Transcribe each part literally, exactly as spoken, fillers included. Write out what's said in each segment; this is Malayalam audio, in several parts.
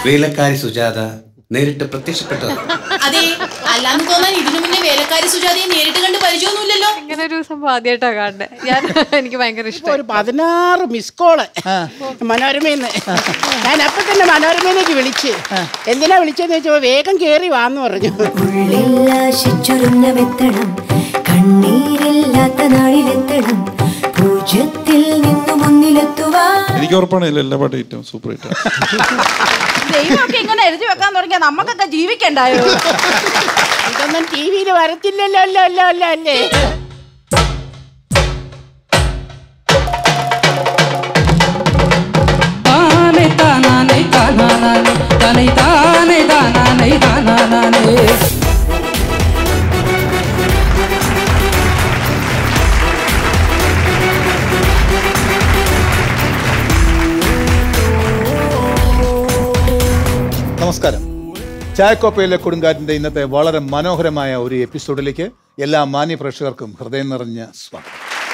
വേലക്കാരി സുജാത നേരിട്ട് പ്രത്യക്ഷപ്പെട്ടത്. അതെ, അല്ലാന്ന് തോന്നാൻ ഇതിനു മുന്നേ വേലക്കാരി സുജാതയെ നേരിട്ട് കണ്ട് പരിചയമൊന്നുമില്ലല്ലോ. ഇങ്ങനെ ഒരു സംഭവം ആദ്യമായിട്ടാ കാണുന്നത് ഞാൻ. എനിക്ക് ഭയങ്കര ഇഷ്ടം. ഒരു പതിനാറ് മിസ് കോള് മനോരമയിന്ന്. ഞാൻ അപ്പൊ തന്നെ മനോരമയിലേക്ക് വിളിച്ച് എന്തിനാ വിളിച്ചെന്ന് വെച്ചപ്പോ വേഗം കേറി വാന്ന് പറഞ്ഞു. എനിക്ക് ഉറപ്പാണ് എല്ലാ പാട്ടും ഏറ്റവും സൂപ്പർ ഹിറ്റ്. ദൈവമൊക്കെ ഇങ്ങനെ എഴുതി വെക്കാൻ തുടങ്ങിയാൽ നമുക്കൊക്കെ ജീവിക്കണ്ടായോ? ഇതൊന്നും ടി വിയിൽ വരത്തില്ലല്ലോ. അല്ലോ അല്ലോ അല്ലോ അല്ലേ? നമസ്കാരം. ചായക്കോപ്പയിലെ കൊടുങ്കാറ്റിൻ്റെ ഇന്നത്തെ വളരെ മനോഹരമായ ഒരു എപ്പിസോഡിലേക്ക് എല്ലാ മാന്യ പ്രേക്ഷകർക്കും ഹൃദയം നിറഞ്ഞ സ്വാഗതം.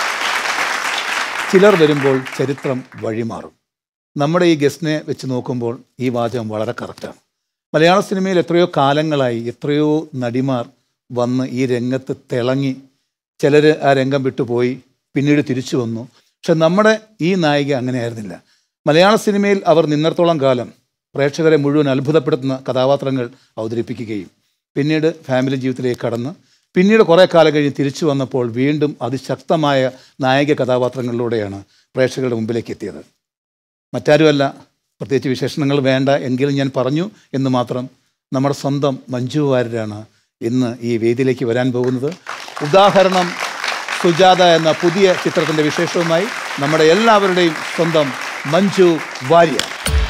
ചിലർ വരുമ്പോൾ ചരിത്രം വഴിമാറും. നമ്മുടെ ഈ ഗസ്റ്റിനെ വെച്ച് നോക്കുമ്പോൾ ഈ വാചകം വളരെ കറക്റ്റാണ്. മലയാള സിനിമയിൽ എത്രയോ കാലങ്ങളായി എത്രയോ നടിമാർ വന്ന് ഈ രംഗത്ത് തിളങ്ങി, ചിലർ ആ രംഗം വിട്ടുപോയി, പിന്നീട് തിരിച്ചു വന്നു. പക്ഷെ നമ്മുടെ ഈ നായിക അങ്ങനെയായിരുന്നില്ല. മലയാള സിനിമയിൽ അവർ നിന്നിടത്തോളം കാലം പ്രേക്ഷകരെ മുഴുവൻ അത്ഭുതപ്പെടുത്തുന്ന കഥാപാത്രങ്ങൾ അവതരിപ്പിക്കുകയും പിന്നീട് ഫാമിലി ജീവിതത്തിലേക്ക് കടന്ന് പിന്നീട് കുറേ കാലം കഴിഞ്ഞ് തിരിച്ചു വന്നപ്പോൾ വീണ്ടും അതിശക്തമായ നായക കഥാപാത്രങ്ങളിലൂടെയാണ് പ്രേക്ഷകരുടെ മുമ്പിലേക്ക് എത്തിയത്. മറ്റാരുമല്ല, പ്രത്യേകിച്ച് വിശേഷണങ്ങൾ വേണ്ട എങ്കിലും ഞാൻ പറഞ്ഞു എന്ന് മാത്രം, നമ്മുടെ സ്വന്തം മഞ്ജു വാര്യരാണ് ഇന്ന് ഈ വേദിയിലേക്ക് വരാൻ പോകുന്നത്. ഉദാഹരണം സുജാത എന്ന പുതിയ ചിത്രത്തിൻ്റെ വിശേഷവുമായി നമ്മുടെ എല്ലാവരുടെയും സ്വന്തം മഞ്ജു വാര്യർ.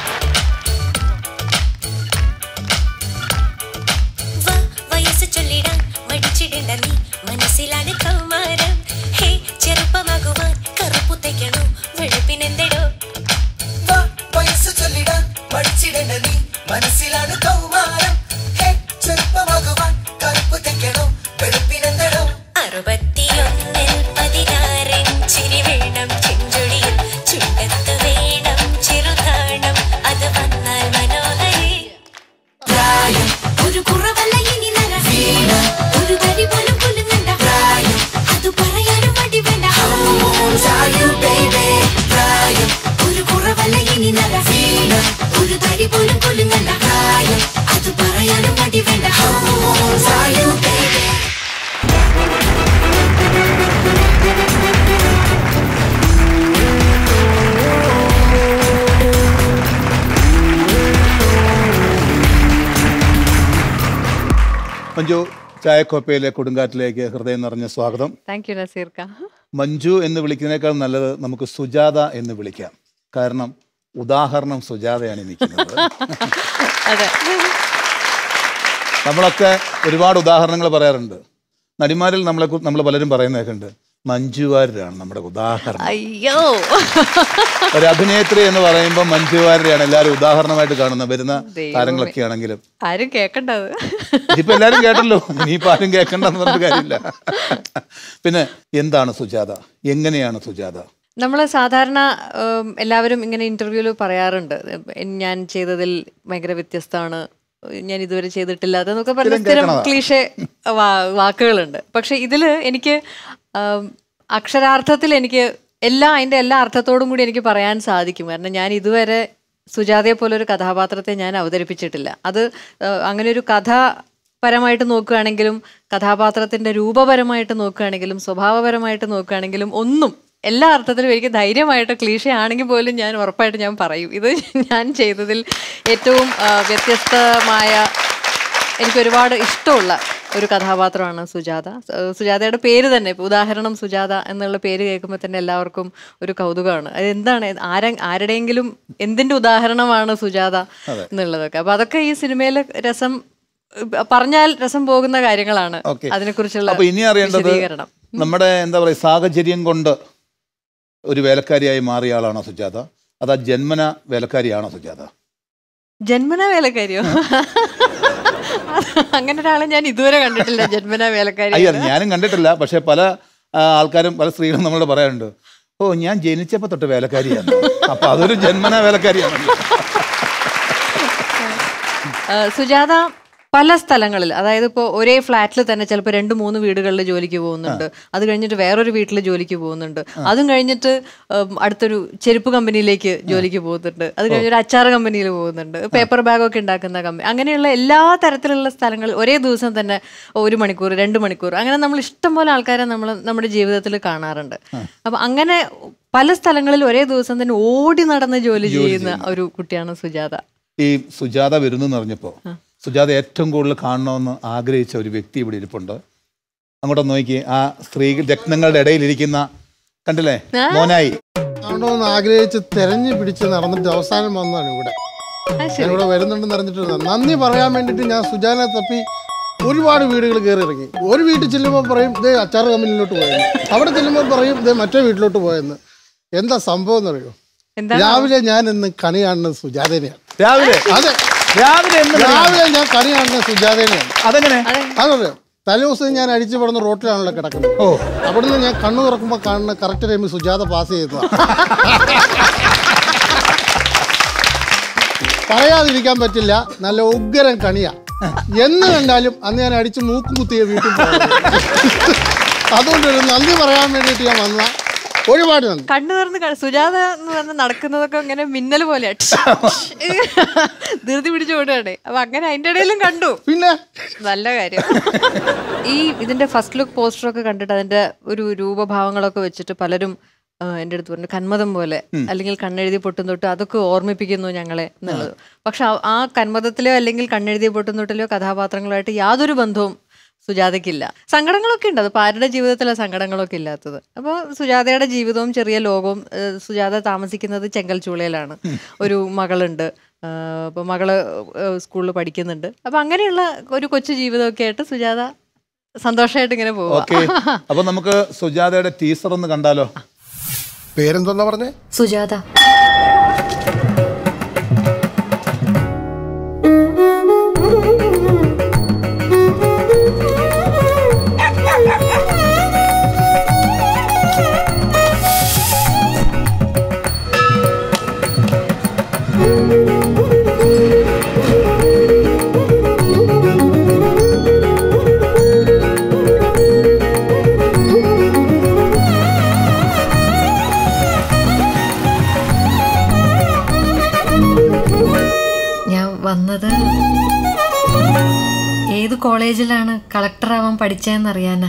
മഞ്ജു, ചായക്കോപ്പയിലെ കൊടുങ്കാറ്റിലേക്ക് ഹൃദയം നിറഞ്ഞ സ്വാഗതം. Thank you നസീർക്ക. മഞ്ജു എന്ന് വിളിക്കുന്നതിനേക്കാൾ നല്ലത് നമുക്ക് സുജാത എന്ന് വിളിക്കാം. കാരണം ഉദാഹരണം സുജാതയാണ് നിൽക്കുന്നത്. നമ്മളൊക്കെ ഒരുപാട് ഉദാഹരണങ്ങൾ പറയാറുണ്ട്. നടിമാരിൽ നമ്മളെ നമ്മൾ പലരും പറയുന്നതൊക്കെ ഉണ്ട്, മഞ്ജു വാര്യരാണ് നമ്മുടെ ഉദാഹരണം. അയ്യോ, ഒരു അഭിനേത്രി എന്ന് പറയുമ്പോൾ മഞ്ജു വാര്യരെയാണ് എല്ലാവരും ഉദാഹരണമായിട്ട് കാണുന്നത്. വരുന്ന താരങ്ങളൊക്കെ ആണെങ്കിലും ആരും കേൾക്കണ്ടത്. ഇതിപ്പോ എല്ലാരും കേട്ടല്ലോ, ഇനിയിപ്പോ ആരും കേൾക്കണ്ടെന്ന് പറഞ്ഞ കാര്യമില്ല. പിന്നെ എന്താണ് സുജാത, എങ്ങനെയാണ് സുജാത? നമ്മൾ സാധാരണ എല്ലാവരും ഇങ്ങനെ ഇന്റർവ്യൂവിൽ പറയാറുണ്ട്, ഞാൻ ചെയ്തതിൽ ഭയങ്കര വ്യത്യസ്തമാണ്, ഞാൻ ഇതുവരെ ചെയ്തിട്ടില്ല എന്നൊക്കെ പറഞ്ഞ സ്ഥിരം ക്ലീഷേ വാക്കുകളുണ്ട്. പക്ഷെ ഇതില് എനിക്ക് അക്ഷരാർത്ഥത്തിൽ എനിക്ക് എല്ലാ അതിൻ്റെ എല്ലാ അർത്ഥത്തോടും കൂടി എനിക്ക് പറയാൻ സാധിക്കും. കാരണം ഞാൻ ഇതുവരെ സുജാതയെ പോലെ ഒരു കഥാപാത്രത്തെ ഞാൻ അവതരിപ്പിച്ചിട്ടില്ല. അത് അങ്ങനെ ഒരു കഥാപരമായിട്ട് നോക്കുകയാണെങ്കിലും കഥാപാത്രത്തിൻ്റെ രൂപപരമായിട്ട് നോക്കുകയാണെങ്കിലും സ്വഭാവപരമായിട്ട് നോക്കുകയാണെങ്കിലും ഒന്നും എല്ലാ അർത്ഥത്തിലും എനിക്ക് ധൈര്യമായിട്ട് ക്ലീഷേ ആണെങ്കിൽ പോലും ഞാൻ ഉറപ്പായിട്ട് ഞാൻ പറയും, ഇത് ഞാൻ ചെയ്തതിൽ ഏറ്റവും വ്യത്യസ്തമായ എനിക്ക് ഒരുപാട് ഇഷ്ടമുള്ള ഒരു കഥാപാത്രമാണ് സുജാത. സുജാതയുടെ പേര് തന്നെ, ഇപ്പോൾ ഉദാഹരണം സുജാത എന്നുള്ള പേര് കേൾക്കുമ്പോൾ തന്നെ എല്ലാവർക്കും ഒരു കൗതുകമാണ്. അത് എന്താണ്, ആരെ ആരുടെയെങ്കിലും എന്തിൻ്റെ ഉദാഹരണമാണ് സുജാത എന്നുള്ളതൊക്കെ. അപ്പം അതൊക്കെ ഈ സിനിമയിലെ രസം പറഞ്ഞാൽ രസം പോകുന്ന കാര്യങ്ങളാണ്. അതിനെക്കുറിച്ചുള്ള ഇനി അറിയേണ്ടത് നമ്മുടെ എന്താ പറയുക, സാഹചര്യം കൊണ്ട് ഒരു വേലക്കാരിയായി മാറിയ ആളാണോ സുജാത, അതാ ജന്മന വേലക്കാരിയാണോ സുജാത? ജന്മന വേലക്കാരിയോ? അങ്ങനെ ഒരാളെ ഞാൻ ഇതുവരെ കണ്ടിട്ടില്ല, ജന്മന വേലക്കാരി. അയ്യോ, ഞാനും കണ്ടിട്ടില്ല. പക്ഷെ പല ആൾക്കാരും പല സ്ത്രീകളും നമ്മളോട് പറയാറുണ്ട്, ഓ ഞാൻ ജനിച്ചപ്പോ തൊട്ട് വേലക്കാരിയാണ്, അപ്പൊ അതൊരു ജന്മന വേലക്കാരിയാണ്. സുജാത പല സ്ഥലങ്ങളിൽ, അതായത് ഇപ്പോൾ ഒരേ ഫ്ലാറ്റിൽ തന്നെ ചിലപ്പോൾ രണ്ട് മൂന്ന് വീടുകളിൽ ജോലിക്ക് പോകുന്നുണ്ട്. അത് കഴിഞ്ഞിട്ട് വേറൊരു വീട്ടിൽ ജോലിക്ക് പോകുന്നുണ്ട്. അതും കഴിഞ്ഞിട്ട് അടുത്തൊരു ചെരുപ്പ് കമ്പനിയിലേക്ക് ജോലിക്ക് പോകുന്നുണ്ട്. അത് കഴിഞ്ഞൊരു അച്ചാർ കമ്പനിയിൽ പോകുന്നുണ്ട്. പേപ്പർ ബാഗൊക്കെ ഉണ്ടാക്കുന്ന കമ്പനി. അങ്ങനെയുള്ള എല്ലാ തരത്തിലുള്ള സ്ഥലങ്ങളിൽ ഒരേ ദിവസം തന്നെ ഒരു മണിക്കൂർ രണ്ട് മണിക്കൂർ അങ്ങനെ നമ്മൾ ഇഷ്ടംപോലെ ആൾക്കാരെ നമ്മൾ നമ്മുടെ ജീവിതത്തിൽ കാണാറുണ്ട്. അപ്പം അങ്ങനെ പല സ്ഥലങ്ങളിൽ ഒരേ ദിവസം തന്നെ ഓടി നടന്ന് ജോലി ചെയ്യുന്ന ഒരു കുട്ടിയാണ് സുജാത. ഈ സുജാത വരുന്നു എന്ന് പറഞ്ഞപ്പോൾ സുജാത ഏറ്റവും കൂടുതൽ കാണണമെന്ന് ആഗ്രഹിച്ച ഒരു വ്യക്തി ഇവിടെ ഇരിപ്പുണ്ട്. അങ്ങോട്ട് നോക്കി, ആ സ്ത്രീ രത്നങ്ങളുടെ ഇടയിലിരിക്കുന്ന കണ്ടില്ലേ, മോനായി അവിടെ ആഗ്രഹിച്ച് തെരഞ്ഞു പിടിച്ച് നടന്നിട്ട് അവസാനം വന്നതാണ് ഇവിടെ. ഞാനിവിടെ വരുന്നുണ്ടെന്ന് അറിഞ്ഞിട്ടില്ല. നന്ദി പറയാൻ വേണ്ടിയിട്ട് ഞാൻ സുജാനെ തപ്പി ഒരുപാട് വീടുകൾ കയറി ഇറങ്ങി. ഒരു വീട്ടിൽ ചെല്ലുമ്പോൾ പറയും ഇതേ അച്ചാർ കമ്പനിയിലോട്ട് പോയെന്ന്, അവിടെ ചെല്ലുമ്പോൾ പറയും ഇതേ മറ്റേ വീട്ടിലോട്ട് പോയെന്ന്. എന്താ സംഭവം എന്നറിയോ? രാവിലെ ഞാൻ ഇന്ന് കണി കാണുന്നത് സുജാതേനെയാണ്. രാവിലെ അതെ രാവിലെ രാവിലെ ഞാൻ കണി കാണുന്നത് സുജാതേനെയാണ്. അതെങ്ങനെ അതറിയോ? തലേദിവസം ഞാൻ അടിച്ചു പടന്ന് റോട്ടിലാണല്ലോ കിടക്കുന്നത്. ഓ, അവിടുന്ന് ഞാൻ കണ്ണു തുറക്കുമ്പോൾ കാണുന്ന കറക്റ്റ് ടൈമിൽ സുജാത പാസ് ചെയ്തതാണ്. പറയാതിരിക്കാൻ പറ്റില്ല, നല്ല ഉഗ്രൻ കണിയാ. എന്ന് കണ്ടാലും അന്ന് ഞാൻ അടിച്ച് മൂക്കുമുത്തിയ വീട്ടിൽ പോകുന്നത്. അതുകൊണ്ടൊരു നന്ദി പറയാൻ വേണ്ടിയിട്ട് ഞാൻ വന്ന ഒരുപാട് നന്ദി. കണ്ണു തുറന്ന് സുജാത എന്ന് പറഞ്ഞ് നടക്കുന്നതൊക്കെ ഇങ്ങനെ മിന്നൽ പോലെ ധൃതി പിടിച്ചോടുകയാണ്. അപ്പൊ അങ്ങനെ അതിന്റെ ഇടയിലും കണ്ടു. പിന്നെ നല്ല കാര്യം. ഈ ഇതിന്റെ ഫസ്റ്റ് ലുക്ക് പോസ്റ്ററൊക്കെ കണ്ടിട്ട് അതിന്റെ ഒരു രൂപഭാവങ്ങളൊക്കെ വെച്ചിട്ട് പലരും എൻ്റെ അടുത്ത് പറഞ്ഞു കന്മതം പോലെ, അല്ലെങ്കിൽ കണ്ണെഴുതി പൊട്ടും തൊട്ട് അതൊക്കെ ഓർമ്മിപ്പിക്കുന്നു ഞങ്ങളെ എന്നുള്ളത്. പക്ഷെ ആ കന്മതത്തിലോ അല്ലെങ്കിൽ കണ്ണെഴുതി പൊട്ടും തൊട്ടിലോ കഥാപാത്രങ്ങളായിട്ട് യാതൊരു ബന്ധവും സുജാതയ്ക്കില്ല. സങ്കടങ്ങളൊക്കെ ഉണ്ട്, അത് ആരുടെ ജീവിതത്തിലെ സങ്കടങ്ങളൊക്കെ ഇല്ലാത്തത്. അപ്പോൾ സുജാതയുടെ ജീവിതവും ചെറിയ ലോകവും. സുജാത താമസിക്കുന്നത് ചെങ്കൽച്ചൂളയിലാണ്. ഒരു മകളുണ്ട്. അപ്പോൾ മകള് സ്കൂളിൽ പഠിക്കുന്നുണ്ട്. അപ്പം അങ്ങനെയുള്ള ഒരു കൊച്ചു ജീവിതമൊക്കെ ആയിട്ട് സുജാത സന്തോഷമായിട്ട് ഇങ്ങനെ പോകും. അപ്പൊ നമുക്ക് സുജാതയുടെ ടീസർ ഒന്ന് കണ്ടാലോ? പേരെന്തോന്നാ പറഞ്ഞേ? സുജാത. വന്നത് ഏത് കോളേജിലാണ് കളക്ടറാവാൻ പഠിച്ചതെന്നറിയാനാ.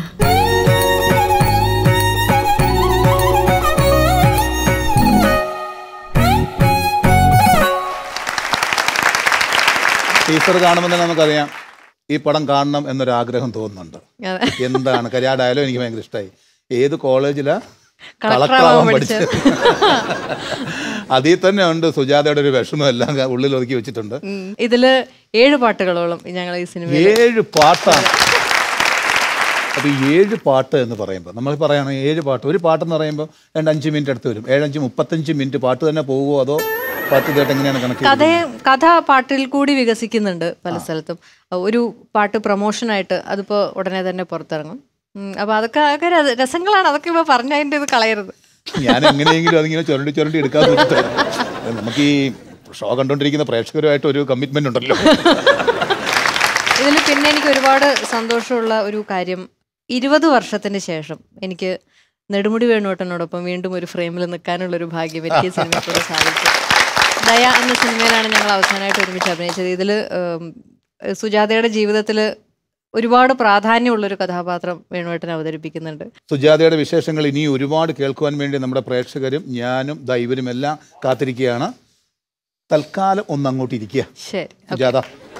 ടീച്ചർ കാണുമ്പോൾ തന്നെ നമുക്കറിയാം ഈ പടം കാണണം എന്നൊരാഗ്രഹം തോന്നുന്നുണ്ട്. എന്താണ് കരിയാ ഡയലോഗ് എനിക്ക് ഭയങ്കര ഇഷ്ടമായി. ഏത് കോളേജിലാ കളക്ടറാവാൻ പഠിച്ചത്? അതിൽ തന്നെ ഉണ്ട് സുജാതയുടെ ഒരു വിഷമം എല്ലാം ഉള്ളിൽ ഒതുക്കി വെച്ചിട്ടുണ്ട്. ഇതില് ഏഴ് പാട്ടുകളോളം ഞങ്ങൾ ഈ സിനിമ ഏഴ് പാട്ടാണ്. അപ്പോൾ ഏഴ് പാട്ട് എന്ന് പറയുമ്പോൾ നമ്മൾ പറയണം ഏഴ് പാട്ട്. ഒരു പാട്ടെന്ന് പറയുമ്പോൾ രണ്ട് അഞ്ച് മിനിറ്റ് അടുത്ത് വരും. ഏഴഞ്ച് മുപ്പത്തഞ്ച് മിനിറ്റ് പാട്ട് തന്നെ പോകുമോ അതോ പാട്ട് കേട്ട് എങ്ങനെയാണ് കണക്ക്? കഥ കഥ പാട്ടിൽ കൂടി വികസിക്കുന്നുണ്ട് പല സ്ഥലത്തും. ഒരു പാട്ട് പ്രൊമോഷനായിട്ട് അതിപ്പോൾ ഉടനെ തന്നെ പുറത്തിറങ്ങും. അപ്പോൾ അതൊക്കെ അതൊക്കെ രസങ്ങളാണ്. അതൊക്കെ ഇപ്പോൾ പറഞ്ഞതിൻ്റെ ഇത് കളയരുത്. ഞാൻ എങ്ങനെയെങ്കിലും അതിങ്ങനെ ചുരണ്ടി ചുരണ്ടി എടുക്കാൻ നോക്കിയിട്ടാണ്. നമുക്ക് ഈ ഷോ കണ്ടുകൊണ്ടിരിക്കുന്ന പ്രേക്ഷകരുമായിട്ട് ഒരു കമ്മിറ്റ്മെന്റ് ഉണ്ടല്ലോ. ഇതിൽ പിന്നെ എനിക്ക് ഒരുപാട് സന്തോഷമുള്ള ഒരു കാര്യം, ഇരുപത് വർഷത്തിന് ശേഷം എനിക്ക് നെടുമുടി വേണുവേട്ടനോടൊപ്പം വീണ്ടും ഒരു ഫ്രെയിമിൽ നിൽക്കാനുള്ളൊരു ഭാഗ്യം എനിക്ക് സിനിമയ്ക്കൂടെ സാധിച്ചു. ദയ എന്ന സിനിമയിലാണ് ഞങ്ങൾ അവസാനമായിട്ട് ഒരുമിച്ച് അഭിനയിച്ചത്. ഇതിൽ സുജാതയുടെ ജീവിതത്തിൽ ഒരുപാട് പ്രാധാന്യമുള്ളൊരു കഥാപാത്രം വേണുവേട്ടൻ അവതരിപ്പിക്കുന്നുണ്ട്. സുജാതയുടെ വിശേഷങ്ങൾ ഇനി ഒരുപാട് കേൾക്കുവാൻ വേണ്ടി നമ്മുടെ പ്രേക്ഷകരും ഞാനും ദൈവരും എല്ലാം കാത്തിരിക്കുകയാണ്. തൽക്കാലം ഒന്ന് അങ്ങോട്ട് ഇരിക്കുക. ശരി സുജാത.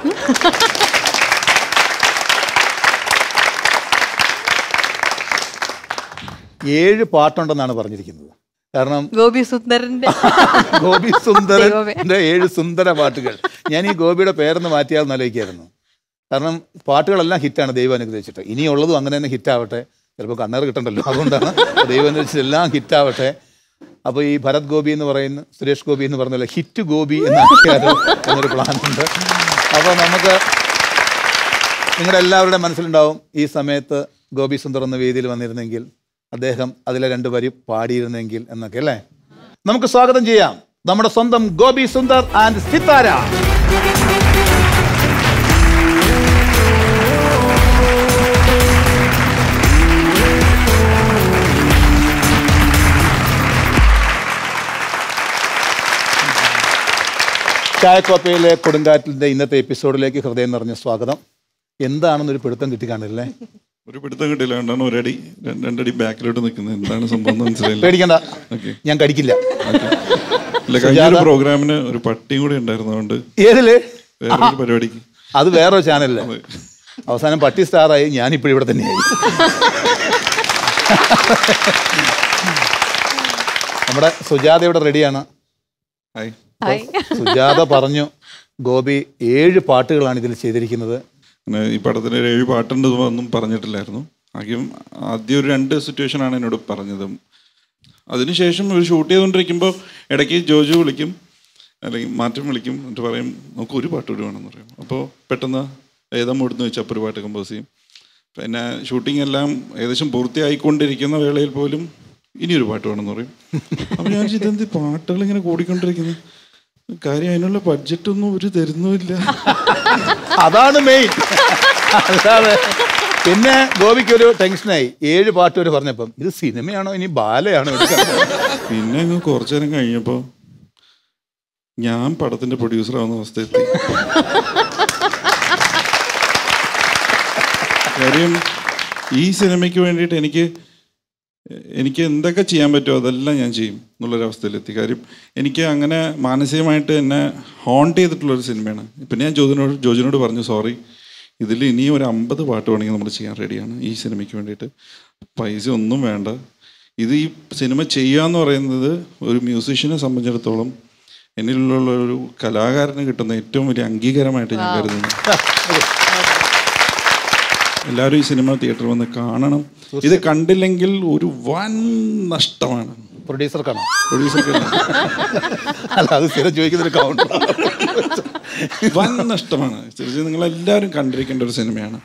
ഏഴ് പാട്ടുണ്ടെന്നാണ് പറഞ്ഞിരിക്കുന്നത്. കാരണം ഗോപി സുന്ദരന്റെ ഗോപി സുന്ദരന്റെ ഏഴ് സുന്ദര പാട്ടുകൾ. ഞാൻ ഈ ഗോപിയുടെ പേരെന്ന് മാറ്റിയാൽ ആലോചിക്കായിരുന്നു. കാരണം പാട്ടുകളെല്ലാം ഹിറ്റാണ് ദൈവം അനുഗ്രഹിച്ചിട്ട്. ഇനിയുള്ളതും അങ്ങനെ തന്നെ ഹിറ്റാവട്ടെ. ചിലപ്പോൾ കണ്ണേർ കിട്ടണ്ടല്ലോ, അതുകൊണ്ടാണ് ദൈവം അനുഗ്രഹിച്ചിട്ട് എല്ലാം ഹിറ്റാവട്ടെ. അപ്പോൾ ഈ ഭരത് ഗോപി എന്ന് പറയുന്ന സുരേഷ് ഗോപി എന്ന് പറഞ്ഞല്ലോ, ഹിറ്റ് ഗോപി എന്നാക്കിയാലോ എന്നൊരു പ്ലാനുണ്ട്. അപ്പോൾ നമുക്ക് നിങ്ങളുടെ എല്ലാവരുടെ മനസ്സിലുണ്ടാവും ഈ സമയത്ത് ഗോപി സുന്ദർ എന്ന വേദിയിൽ വന്നിരുന്നെങ്കിൽ, അദ്ദേഹം അതിലെ രണ്ട് വരി പാടിയിരുന്നെങ്കിൽ എന്നൊക്കെ അല്ലേ. നമുക്ക് സ്വാഗതം ചെയ്യാം നമ്മുടെ സ്വന്തം ഗോപി സുന്ദർ ആൻഡ് സിത്താര. ചായക്കോപ്പയിലെ കൊടുങ്കാറ്റിൻ്റെ ഇന്നത്തെ എപ്പിസോഡിലേക്ക് ഹൃദയം നിറഞ്ഞ സ്വാഗതം. എന്താണെന്നൊരു പിടുത്തം കിട്ടി കാണില്ലേ? ഒരു പിടുത്തം കിട്ടില്ല, രണ്ടാണ് ഒരടി രണ്ടടി ബാക്കിലോട്ട് നിൽക്കുന്നത്. എന്താണ് സംഭവം മനസ്സിലായില്ല. പേടിക്കണ്ട, ഞാൻ കടിക്കില്ല. കഴിഞ്ഞ പ്രോഗ്രാമിന് ഒരു പട്ടിയും കൂടി ഉണ്ടായിരുന്നതുകൊണ്ട്. ഏതില്? വേറൊരു പരിപാടിക്ക്. അത് വേറൊരു ചാനലില്. അവസാനം പട്ടി സ്റ്റാറായി, ഞാനിപ്പോഴും ഇവിടെ തന്നെയായി. നമ്മുടെ സുജാത ഇവിടെ റെഡിയാണ്. സുജാത പറഞ്ഞു ഗോപി ഏഴ് പാട്ടുകളാണ് ഇതിൽ ചെയ്തിരിക്കുന്നത്. ഈ പടത്തിൽ ഏഴ് പാട്ടുണ്ട് ഒന്നും പറഞ്ഞിട്ടില്ലായിരുന്നു. ആദ്യം ആദ്യം ഒരു രണ്ട് സിറ്റുവേഷനാണ് എന്നോട് പറഞ്ഞത്. അതിനുശേഷം ഒരു ഷൂട്ട് ചെയ്തുകൊണ്ടിരിക്കുമ്പോൾ ഇടയ്ക്ക് ജോജു വിളിക്കും, അല്ലെങ്കിൽ മാറ്റം വിളിക്കും, എന്നിട്ട് പറയും നമുക്ക് ഒരു പാട്ട് കൂടി വേണമെന്ന് പറയും. അപ്പോൾ പെട്ടെന്ന് ഏതാ മൂടുന്ന് വെച്ചാൽ അപ്പോൾ ഒരു പാട്ട് കമ്പോസ് ചെയ്യും. പിന്നെ ഷൂട്ടിംഗ് എല്ലാം ഏകദേശം പൂർത്തിയായിക്കൊണ്ടിരിക്കുന്ന വേളയിൽ പോലും ഇനിയൊരു പാട്ട് വേണമെന്ന് പറയും. അപ്പോൾ ഞാൻ ഇതെന്ത് പാട്ടുകൾ ഇങ്ങനെ കൂടിക്കൊണ്ടിരിക്കുന്നത്, കാര്യം അതിനുള്ള ബഡ്ജറ്റൊന്നും ഒരു തരുന്നുമില്ല. അതാണ് മെയിൻ. അതാണ്. പിന്നെ ഗോപിക്ക് ഒരു ടെൻഷനായി, ഏഴ് പാട്ട് വരെ പറഞ്ഞപ്പം ഇത് സിനിമയാണോ ഇനി ബാലയാണോ? പിന്നെ അങ്ങ് കുറച്ചു നേരം കഴിഞ്ഞപ്പോൾ ഞാൻ പടത്തിന്റെ പ്രൊഡ്യൂസർ ആവുന്ന അവസ്ഥയെത്തി. കാര്യം ഈ സിനിമയ്ക്ക് വേണ്ടിയിട്ട് എനിക്ക് എനിക്ക് എന്തൊക്കെ ചെയ്യാൻ പറ്റുമോ അതെല്ലാം ഞാൻ ചെയ്യും എന്നുള്ളൊരവസ്ഥയിലെത്തി. കാര്യം എനിക്ക് അങ്ങനെ മാനസികമായിട്ട് എന്നെ ഹോണ്ട് ചെയ്തിട്ടുള്ളൊരു സിനിമയാണ്. ഇപ്പം ഞാൻ ജോജിനോട് ജോജിനോട് പറഞ്ഞു, സോറി, ഇതിൽ ഇനിയും ഒരു അമ്പത് പാട്ട് വേണമെങ്കിൽ നമ്മൾ ചെയ്യാൻ റെഡിയാണ് ഈ സിനിമയ്ക്ക് വേണ്ടിയിട്ട്. പൈസ ഒന്നും വേണ്ട. ഇത് ഈ സിനിമ ചെയ്യുക എന്ന് പറയുന്നത് ഒരു മ്യൂസീഷ്യനെ സംബന്ധിച്ചിടത്തോളം എന്നിലുള്ള ഒരു കലാകാരന് കിട്ടുന്ന ഏറ്റവും വലിയ അംഗീകാരമായിട്ട് ഞാൻ കരുതുന്നു. എല്ലാവരും ഈ സിനിമ തിയേറ്ററിൽ വന്ന് കാണണം. ഇത് കണ്ടില്ലെങ്കിൽ ഒരു വൻ നഷ്ടമാണ്. പ്രൊഡ്യൂസർക്കാണോ? പ്രൊഡ്യൂസർക്കാണ്. അല്ല, അത് സ്ഥിരം ചോദിക്കുന്നൊരു കൗണ്ടർ. വൻ നഷ്ടമാണ്. നിങ്ങളെല്ലാവരും കണ്ടിരിക്കേണ്ട ഒരു സിനിമയാണ്.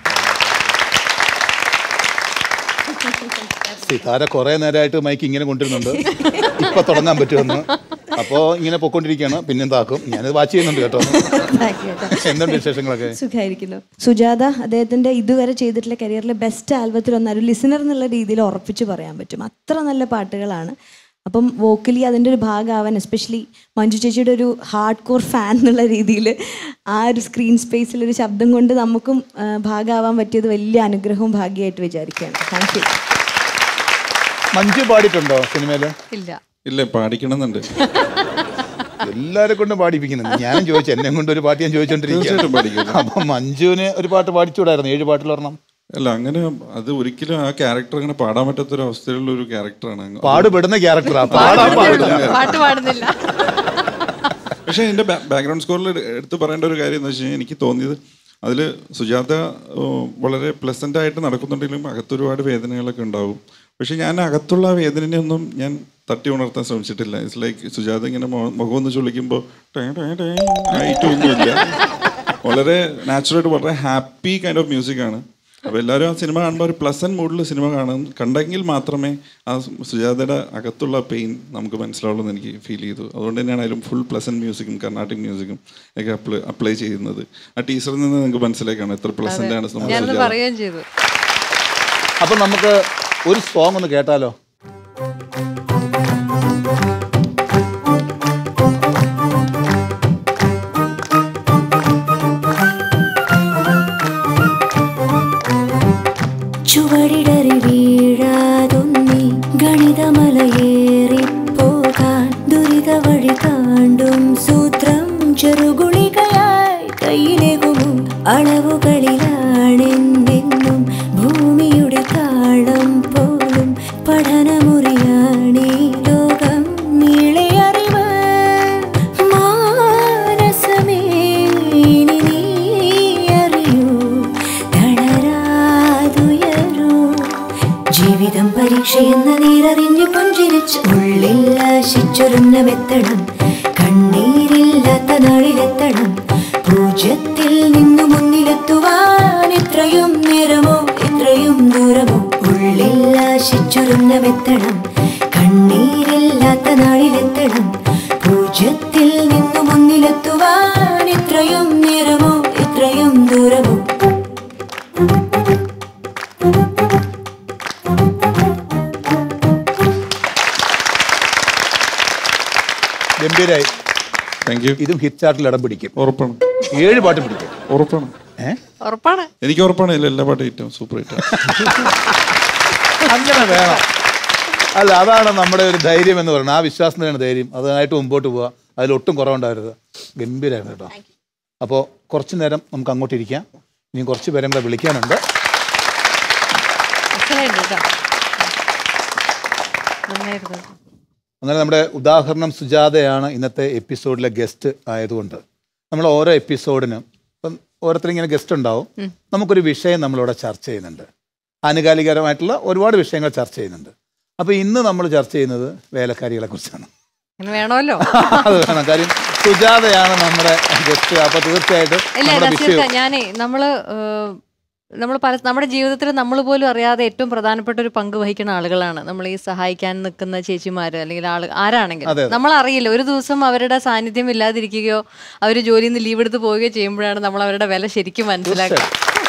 സിതാര കുറെ നേരമായിട്ട് മൈക്ക് ഇങ്ങനെ കൊണ്ടിരുന്നുണ്ട്, ഇപ്പൊ തുടങ്ങാൻ പറ്റുമെന്ന്. അപ്പോൾ ഇങ്ങനെ പൊയ്ക്കൊണ്ടിരിക്കുകയാണ്. പിന്നെന്താക്കും, ഞാനത് വാച്ച് ചെയ്യുന്നുണ്ട് കേട്ടോ. എന്തുണ്ട് വിശേഷങ്ങളൊക്കെ? സുഖമായിരിക്കുന്നു. സുജാത അദ്ദേഹത്തിന്റെ ഇതുവരെ ചെയ്തിട്ടുള്ള കരിയറിലെ ബെസ്റ്റ് ആൽബത്തിൽ ഒന്നൊരു ലിസണർ എന്നുള്ള രീതിയിൽ ഉറപ്പിച്ച് പറയാൻ പറ്റും. അത്ര നല്ല പാട്ടുകളാണ്. അപ്പം വോക്കലി അതിൻ്റെ ഒരു ഭാഗമാവാൻ, എസ്പെഷ്യലി മഞ്ജു ചേച്ചിയുടെ ഒരു ഹാർഡ് കോർ ഫാൻ എന്നുള്ള രീതിയിൽ ആ ഒരു സ്ക്രീൻ സ്പേസിലൊരു ശബ്ദം കൊണ്ട് നമുക്കും ഭാഗമാവാൻ പറ്റിയത് വലിയ അനുഗ്രഹവും ഭാഗ്യമായിട്ട് വിചാരിക്കുകയാണ്. Thank you. മഞ്ജു പാടിയിട്ടുണ്ടോ സിനിമയില്? ഇല്ല. ഇല്ല, പാടിക്കണമെന്നുണ്ട്. എല്ലാരെ കൊണ്ടും പാടിപ്പിക്കുന്നുണ്ട്. ഞാനും ചോദിച്ചു, എന്നെ കൊണ്ട് ഒരു പാട്ട് ഞാൻ ചോദിച്ചോണ്ടിരിക്കും. അപ്പൊ മഞ്ജുവിന് ഒരു പാട്ട് പാടിച്ചുകൂടായിരുന്നു? ഏഴ് പാട്ടിൽ ഒരെണ്ണം. അല്ല, അങ്ങനെ അത് ഒരിക്കലും ആ ക്യാരക്ടർ അങ്ങനെ പാടാൻ പറ്റാത്തൊരു അവസ്ഥയിലുള്ള ഒരു ക്യാരക്ടറാണ്. പാടുപെടുന്ന ക്യാരക്ടറാ, പാട്ട് പാടുന്നില്ല. പക്ഷെ എൻ്റെ ബാക്ക്ഗ്രൗണ്ട് സ്കോറിൽ എടുത്ത് പറയേണ്ട ഒരു കാര്യം എന്ന് വെച്ച് കഴിഞ്ഞാൽ എനിക്ക് തോന്നിയത് അതിൽ സുജാത വളരെ പ്ലസൻ്റ് ആയിട്ട് നടക്കുന്നുണ്ടെങ്കിലും അകത്തൊരുപാട് വേദനകളൊക്കെ ഉണ്ടാവും. പക്ഷെ ഞാൻ അകത്തുള്ള വേദനയൊന്നും ഞാൻ തട്ടി ഉണർത്താൻ ശ്രമിച്ചിട്ടില്ല. ഇറ്റ്സ് ലൈക്ക് സുജാത ഇങ്ങനെ മുഖം ഒന്ന് ചൊല്ലിക്കുമ്പോൾ ആയിട്ടൊന്നുമില്ല. വളരെ നാച്ചുറലായിട്ട് വളരെ ഹാപ്പി കൈൻഡ് ഓഫ് മ്യൂസിക്കാണ്. അപ്പോൾ എല്ലാവരും ആ സിനിമ കാണുമ്പോൾ ഒരു പ്ലസൻറ്റ് മൂഡിൽ സിനിമ കാണും കണ്ടെങ്കിൽ മാത്രമേ ആ സുജാതയുടെ അകത്തുള്ള പെയിൻ നമുക്ക് മനസ്സിലാവുള്ളൂ എന്ന് എനിക്ക് ഫീൽ ചെയ്തു. അതുകൊണ്ട് തന്നെയാണ് അതിലും ഫുൾ പ്ലസൻറ്റ് മ്യൂസിക്കും കർണാട്ടിക് മ്യൂസിക്കും ഒക്കെ അപ്ലൈ അപ്ലൈ ചെയ്യുന്നത്. ആ ടീച്ചറിൽ നിന്ന് നിങ്ങൾക്ക് മനസ്സിലാക്കാണ് എത്ര പ്ലസൻ്റ് ആണ് സുജാത. അപ്പം നമുക്ക് ഒരു സോങ് ഒന്ന് കേട്ടാലോ? ചുവടിടറി വീഴാതൊന്നി ഗണിതമലയേറിപ്പോകാൻ ദുരിത വഴി താണ്ടും സൂത്രം ചെറുകുളികയായി കയ്യിലെകുമോ അളവുകളിലാണെന്നെന്നും ഭൂമിയുടെ താളം പോലും പഠനമുറിയാണീ ലോകം നീളെ അറിവ് മാനസമേ ഇനി നീ അറിയൂ തളരാതുയരൂ ജീവിതം പരീക്ഷയെന്ന നീരറിഞ്ഞു പുഞ്ചിരിച്ച് ഉള്ളിൽ ആശിച്ചൊരുന്നമെത്തണം കണ്ണീരില്ലാത്ത നാളിലെത്തണം പൂജ്യത്തിൽ നിന്നു മുന്നിലെത്തുവാൻ ഇത്രയും നേരമോ ഇത്രയും ദൂരമോ ഉള്ളിൽ ആശിച്ചൊരുന്നമെത്തണം കണ്ണീരില്ലാത്ത നാളിലെത്തണം പൂജ്യത്തിൽ നിന്നു മുന്നിലെത്തുവാൻ ഇത്രയും നേരമോ ഇത്രയും ദൂരമോ. ഗംഭീരായി. Thank you. ഇതും ഹിറ്റ് ചാർട്ടിൽ ഇടം പിടിക്കും. ഉറപ്പാണ്. ഏഴ് പാട്ട് പിടിക്കും. ഉറപ്പാണ്. ഏഹ് ഉറപ്പാണ്. എനിക്ക് ഉറപ്പാണ്. ഇല്ല, എല്ലാ പാട്ടും ഹിറ്റും സൂപ്പർ ഹിറ്റാണ്. അങ്ങനെ വേണം. അല്ല, അതാണ് നമ്മുടെ ഒരു ധൈര്യം എന്ന് പറയുന്നത്. ആ വിശ്വാസത്തിനാണ് ധൈര്യം. അതിനായിട്ട് മുമ്പോട്ട് പോവുക. അതിലൊട്ടും കുറവുണ്ടാവരുത്. ഗംഭീരമായിരുന്നു കേട്ടോ. അപ്പോൾ കുറച്ച് നേരം നമുക്ക് അങ്ങോട്ട് ഇരിക്കാം. ഇനി കുറച്ച് പേരും കൂടെ വിളിക്കാനുണ്ട്. അങ്ങനെ നമ്മുടെ ഉദാഹരണം സുജാതയാണ് ഇന്നത്തെ എപ്പിസോഡിലെ ഗസ്റ്റ് ആയതുകൊണ്ട് നമ്മൾ ഓരോ എപ്പിസോഡിനും ഇപ്പം ഓരോരുത്തരും ഇങ്ങനെ ഗസ്റ്റ് ഉണ്ടാവും. നമുക്കൊരു വിഷയം നമ്മളിവിടെ ചർച്ച ചെയ്യുന്നുണ്ട്. ആനുകാലികരമായിട്ടുള്ള ഒരുപാട് വിഷയങ്ങൾ ചർച്ച ചെയ്യുന്നുണ്ട്. അപ്പോൾ ഇന്ന് നമ്മൾ ചർച്ച ചെയ്യുന്നത് വേലക്കാരികളെ കുറിച്ചാണ്. വേണമല്ലോ. അത് വേണം. കാര്യം സുജാതയാണ് നമ്മുടെ ഗസ്റ്റ്. അപ്പോൾ തീർച്ചയായിട്ടും ഞാനേ നമ്മള് നമ്മൾ പല നമ്മുടെ ജീവിതത്തിൽ നമ്മൾ പോലും അറിയാതെ ഏറ്റവും പ്രധാനപ്പെട്ട ഒരു പങ്ക് വഹിക്കുന്ന ആളുകളാണ് നമ്മൾ ഈ സഹായിക്കാൻ നിൽക്കുന്ന ചേച്ചിമാർ അല്ലെങ്കിൽ ആൾ ആരാണെങ്കിലും നമ്മൾ അറിയില്ല. ഒരു ദിവസം അവരുടെ സാന്നിധ്യം ഇല്ലാതിരിക്കുകയോ അവർ ജോലിയിൽ നിന്ന് ലീവ് എടുത്ത് പോവുകയോ ചെയ്യുമ്പോഴാണ് നമ്മൾ അവരുടെ വില ശരിക്കും മനസ്സിലാക്കുക.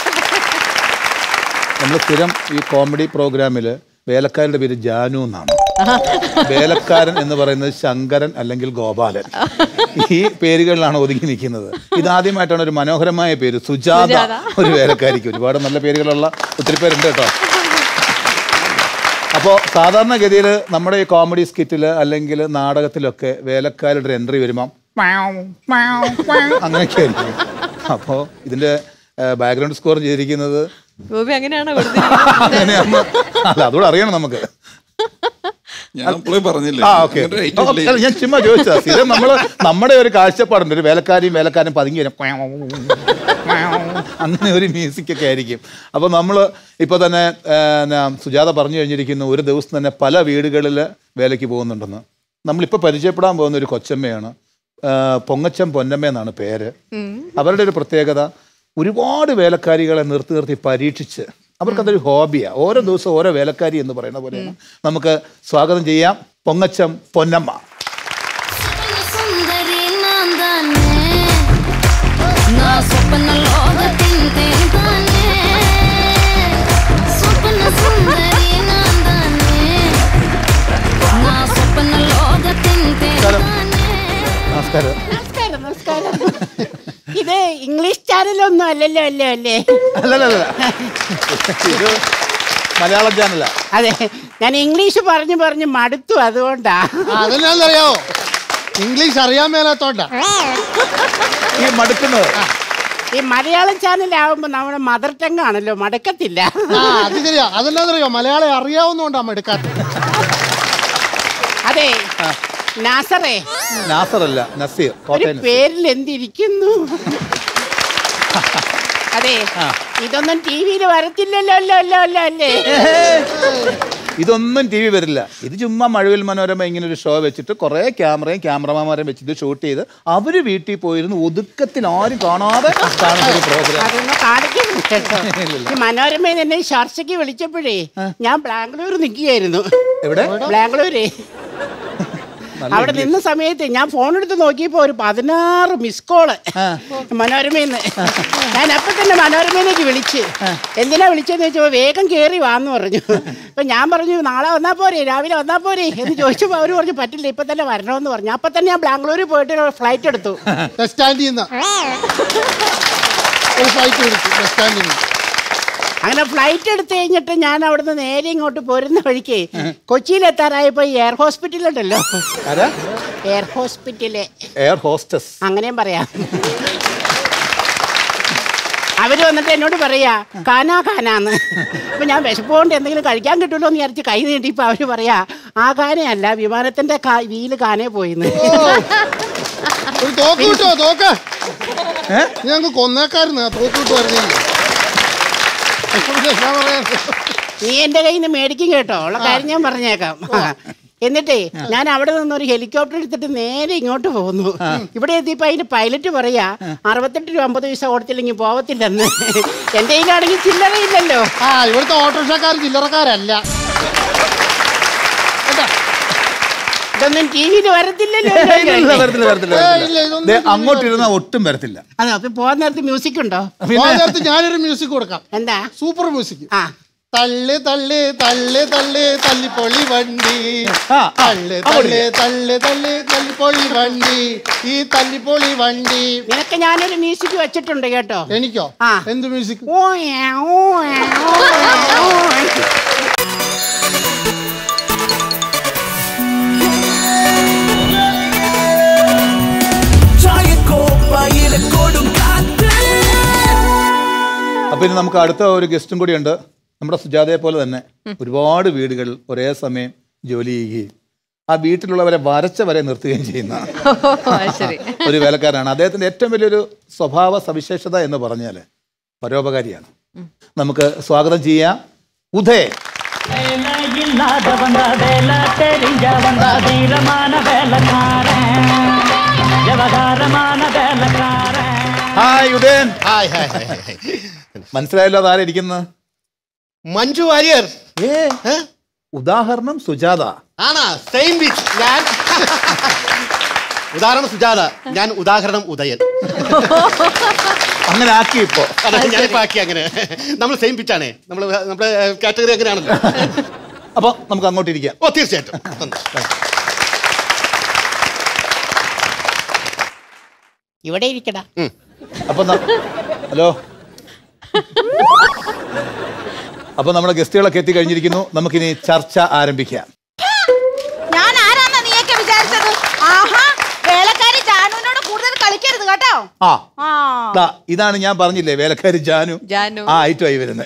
നമ്മൾ സ്ഥിരം ഈ കോമഡി പ്രോഗ്രാമിൽ വേലക്കാരുടെ പേര് ജാനു എന്നാണ്. വേലക്കാരൻ എന്ന് പറയുന്നത് ശങ്കരൻ അല്ലെങ്കിൽ ഗോപാലൻ. ഈ പേരുകളിലാണ് ഒതുങ്ങി നിൽക്കുന്നത്. ഇതാദ്യമായിട്ടാണ് ഒരു മനോഹരമായ പേര് സുജാത ഒരു വേലക്കാരിക്ക്. ഒരുപാട് നല്ല പേരുകളുള്ള ഒത്തിരി പേരുണ്ട് കേട്ടോ. അപ്പോൾ സാധാരണഗതിയിൽ നമ്മുടെ ഈ കോമഡി സ്കിറ്റിൽ അല്ലെങ്കിൽ നാടകത്തിലൊക്കെ വേലക്കാരുടെ ഒരു എൻട്രി വരുമ്പം അങ്ങനെയൊക്കെ ആയിരിക്കും. അപ്പോൾ ഇതിൻ്റെ ബാക്ക്ഗ്രൗണ്ട് സ്കോർ ചെയ്തിരിക്കുന്നത് ഗോപി അങ്ങനെയാണോ? അല്ല, അതുകൂടെ അറിയണം നമുക്ക്. ഞാൻ ചുമ്മാ ചോദിച്ചാ. സ്ഥിരം നമ്മള് നമ്മുടെ ഒരു കാഴ്ചപ്പാടുണ്ട്. ഒരു വേലക്കാരിയും വേലക്കാരും പതുങ്ങി വരും, അങ്ങനെ ഒരു മ്യൂസിക് ഒക്കെ ആയിരിക്കും. അപ്പോൾ നമ്മൾ ഇപ്പോൾ തന്നെ സുജാത പറഞ്ഞു കഴിഞ്ഞിരിക്കുന്നു ഒരു ദിവസം തന്നെ പല വീടുകളിൽ വേലയ്ക്ക് പോകുന്നുണ്ടെന്ന്. നമ്മളിപ്പോൾ പരിചയപ്പെടാൻ പോകുന്ന ഒരു കൊച്ചമ്മയാണ്. പൊങ്ങച്ചം പൊന്നമ്മ എന്നാണ് പേര്. അവരുടെ ഒരു പ്രത്യേകത ഒരുപാട് വേലക്കാരികളെ നിർത്തി നിർത്തി പരീക്ഷിച്ച് അവർക്കതൊരു ഹോബിയാണ്. ഓരോ ദിവസം ഓരോ വേലക്കാരി എന്ന് പറയുന്ന പോലെയാണ്. നമുക്ക് സ്വാഗതം ചെയ്യാം പൊങ്ങച്ചം പൊന്നമ്മ. നമസ്കാരം. നമസ്കാരം. നമസ്കാരം. ഇത് ഇംഗ്ലീഷ് ചാനലൊന്നും അല്ലല്ലോ അല്ലേ അല്ലേ? അല്ലല്ല, ഇത് മലയാളം ചാനലാ. അതെ, ഞാൻ ഇംഗ്ലീഷ് പറഞ്ഞു പറഞ്ഞു മടുത്തു. അതുകൊണ്ടാ. അതെന്നാന്നറിയാവോ? ഇംഗ്ലീഷ് അറിയാൻ മേലാത്തോണ്ടാ ഈ മടുക്കുന്നത്. ഈ മലയാളം ചാനലാവുമ്പോ നമ്മുടെ മദർ ടങ് ആണല്ലോ, മടക്കത്തില്ല. അത് ശരിയാ. അതെന്നാന്നറിയോ? മലയാളം അറിയാവുന്നോണ്ടാ മടുക്കാത്ത. അതെ, നാസറേ. നാസറല്ല, നസീർ. പേരിൽ എന്തിരിക്കുന്നു? അതെ, ഇതൊന്നും ടി വിയിൽ വരത്തില്ലല്ലോ അല്ലോ അല്ലോ അല്ലോ അല്ലേ? ഇതൊന്നും ടി വി വരില്ല. ഇത് ചുമ്മാ മഴവിൽ മനോരമ ഇങ്ങനെ ഒരു ഷോ വെച്ചിട്ട് കുറേ ക്യാമറയും ക്യാമറമാന്മാരെയും വെച്ചിട്ട് ഷൂട്ട് ചെയ്ത് അവർ വീട്ടിൽ പോയിരുന്നു ഒതുക്കത്തിൽ ആരും കാണാതെ കാണുന്ന ഒരു പ്രോഗ്രാം. അതൊന്നും കാണിക്കുന്നില്ല. മനോരമയിൽ എന്നെ ചർച്ചയ്ക്ക് വിളിച്ചപ്പോഴേ ഞാൻ ബാംഗ്ലൂർ നിൽക്കുകയായിരുന്നു. എവിടെ? ബാംഗ്ലൂരേ. അവിടെ നിന്ന സമയത്ത് ഞാൻ ഫോൺ എടുത്ത് നോക്കിയപ്പോ ഒരു പതിനാറ് മിസ് കോള് മനോരമയിന്ന്. ഞാൻ അപ്പൊ തന്നെ മനോരമയിലേക്ക് വിളിച്ച് എന്തിനാ വിളിച്ചെന്ന് ചോദിച്ചപ്പോ വേഗം കേറി വാന്ന് പറഞ്ഞു. അപ്പൊ ഞാൻ പറഞ്ഞു നാളെ വന്നാ പോരെ, രാവിലെ വന്നാ പോരെ എന്ന് ചോദിച്ചപ്പോ അവര് പറഞ്ഞു പറ്റില്ല, ഇപ്പൊ തന്നെ വരണമെന്ന് പറഞ്ഞു. അപ്പൊ തന്നെ ഞാൻ ബാംഗ്ലൂരിൽ പോയിട്ട് ഫ്ലൈറ്റ് എടുത്തു. ബസ് സ്റ്റാൻഡിൽ നിന്ന് ഒരു ഫ്ലൈറ്റ് എടുത്തു ബസ് സ്റ്റാൻഡിൽ നിന്ന്. അങ്ങനെ ഫ്ലൈറ്റ് എടുത്തു കഴിഞ്ഞിട്ട് ഞാൻ അവിടുന്ന് നേരെ ഇങ്ങോട്ട് പോരുന്ന വഴിക്ക് കൊച്ചിയിലെത്താറായപ്പോ എയർ ഹോസ്പിറ്റൽ ഉണ്ടല്ലോ, എയർ ഹോസ്പിറ്റല്, എയർ ഹോസ്റ്റസ് അങ്ങനെയും പറയാം. അവര് വന്നിട്ട് എന്നോട് പറയാ കാനാ കാനാന്ന്. അപ്പൊ ഞാൻ വിശപ്പോണ്ട് എന്തെങ്കിലും കഴിക്കാൻ കിട്ടുമല്ലോ എന്ന് വിചാരിച്ച് കൈ നീട്ടിയപ്പോ അവര് പറയാ ആ കാനയല്ല, വിമാനത്തിന്റെ വീല് കാനേ പോയിന്ന്. തോക്ക് കിട്ടോ? തോക്ക് ഞങ്ങൾക്ക് കൊന്നേക്കാരുന്ന്. തോക്ക് കിട്ടുമായിരുന്നു. നീ എന്റെ കയ്യിൽ നിന്ന് മേടിക്കും കേട്ടോ, ഉള്ള കാര്യം ഞാൻ പറഞ്ഞേക്കാം. എന്നിട്ടേ ഞാൻ അവിടെ നിന്ന് ഒരു ഹെലികോപ്റ്റർ എടുത്തിട്ട് നേരെ ഇങ്ങോട്ട് പോകുന്നു. ഇവിടെ എത്തിയപ്പോ അതിന്റെ പൈലറ്റ് പറയാ അറുപത്തെട്ട് രൂപ അമ്പത് പൈസ കൊടുത്തില്ലെങ്കിൽ പോവത്തില്ലെന്ന്. എന്റെ കയ്യിലാണെങ്കിൽ ചില്ലറയില്ലല്ലോ. ആ, ഇവിടുത്തെ ഓട്ടോറിക്ഷക്കാർ ചില്ലറക്കാരല്ല. ഇതൊന്നും ടി വിയിൽ വരത്തില്ലല്ലോ. അങ്ങോട്ട് ഇരുന്ന ഒട്ടും വരത്തില്ല. അതെ, അപ്പൊ പോകാൻ നേരത്ത് മ്യൂസിക് ഉണ്ടോ? പോകാൻ നേരത്ത് ഞാനൊരു മ്യൂസിക് കൊടുക്കാം. എന്താ? Super music. ആ, തള്ളി തള്ളി തള്ളി തള്ളി തല്ലിപ്പൊളി വണ്ടി തള്ളി തള്ളി തള്ളി തള്ളി തല്ലിപ്പൊളി വണ്ടി ഈ തല്ലിപ്പൊളി വണ്ടി. നിനക്ക് ഞാനൊരു മ്യൂസിക് വെച്ചിട്ടുണ്ട് കേട്ടോ. എനിക്കോ? ആ. എന്ത് മ്യൂസിക്? Chaya Koppayile Kodunkattu. അപ്പൊ ഇനി നമുക്ക് അടുത്ത ഒരു ഗസ്റ്റും കൂടി ഉണ്ട്. നമ്മുടെ സുജാതയെ പോലെ തന്നെ ഒരുപാട് വീടുകൾ ഒരേ സമയം ജോലി ചെയ്യുകയും ആ വീട്ടിലുള്ളവരെ വരച്ച വരെ നിർത്തുകയും ചെയ്യുന്ന ഒരു വേലക്കാരനാണ്. അദ്ദേഹത്തിന്റെ ഏറ്റവും വലിയൊരു സ്വഭാവ സവിശേഷത എന്ന് പറഞ്ഞാൽ പരോപകാരിയാണ്. നമുക്ക് സ്വാഗതം ചെയ്യാം ഉദയ്. ഹായ് ഉദയൻ. മനസ്സിലായല്ലോ അതാരെ ഇരിക്കുന്നത്? മഞ്ജു വാര്യർ. ഏ ഉദാഹരണം സുജാത ആണാ? Same beach. ഞാൻ ഉദാഹരണം സുജാത, ഞാൻ ഉദാഹരണം ഉദയൻ. അങ്ങനെ ആക്കി ഇപ്പോ. ഞാനിപ്പോ ആക്കി അങ്ങനെ. നമ്മൾ സെയിം പിച്ചാണേ, നമ്മള് നമ്മുടെ കാറ്റഗറി അങ്ങനെയാണല്ലോ. അപ്പൊ നമുക്ക് അങ്ങോട്ട് ഇരിക്കാം. ഓ തീർച്ചയായിട്ടും. ഇവിടെ ഇരിക്കടാ. അപ്പൊ ഹലോ, അപ്പൊ നമ്മുടെ ഗസ്റ്റുകളൊക്കെ എത്തി കഴിഞ്ഞിരിക്കുന്നു. നമുക്കിനി ചർച്ച ആരംഭിക്കാം. ഞാൻ ആരാന്നാ നീയൊക്കെ വിചാരിച്ചത്? ആഹാ, വേലക്കാരി ജാനുവിനോട് കൂടുതൽ കളിക്കരുത് കേട്ടോ. ആ ഇതാണ് ഞാൻ പറഞ്ഞില്ലേ വേലക്കാരി ജാനു. ജാനു ആ ഐറ്റമായി വരുന്നത്.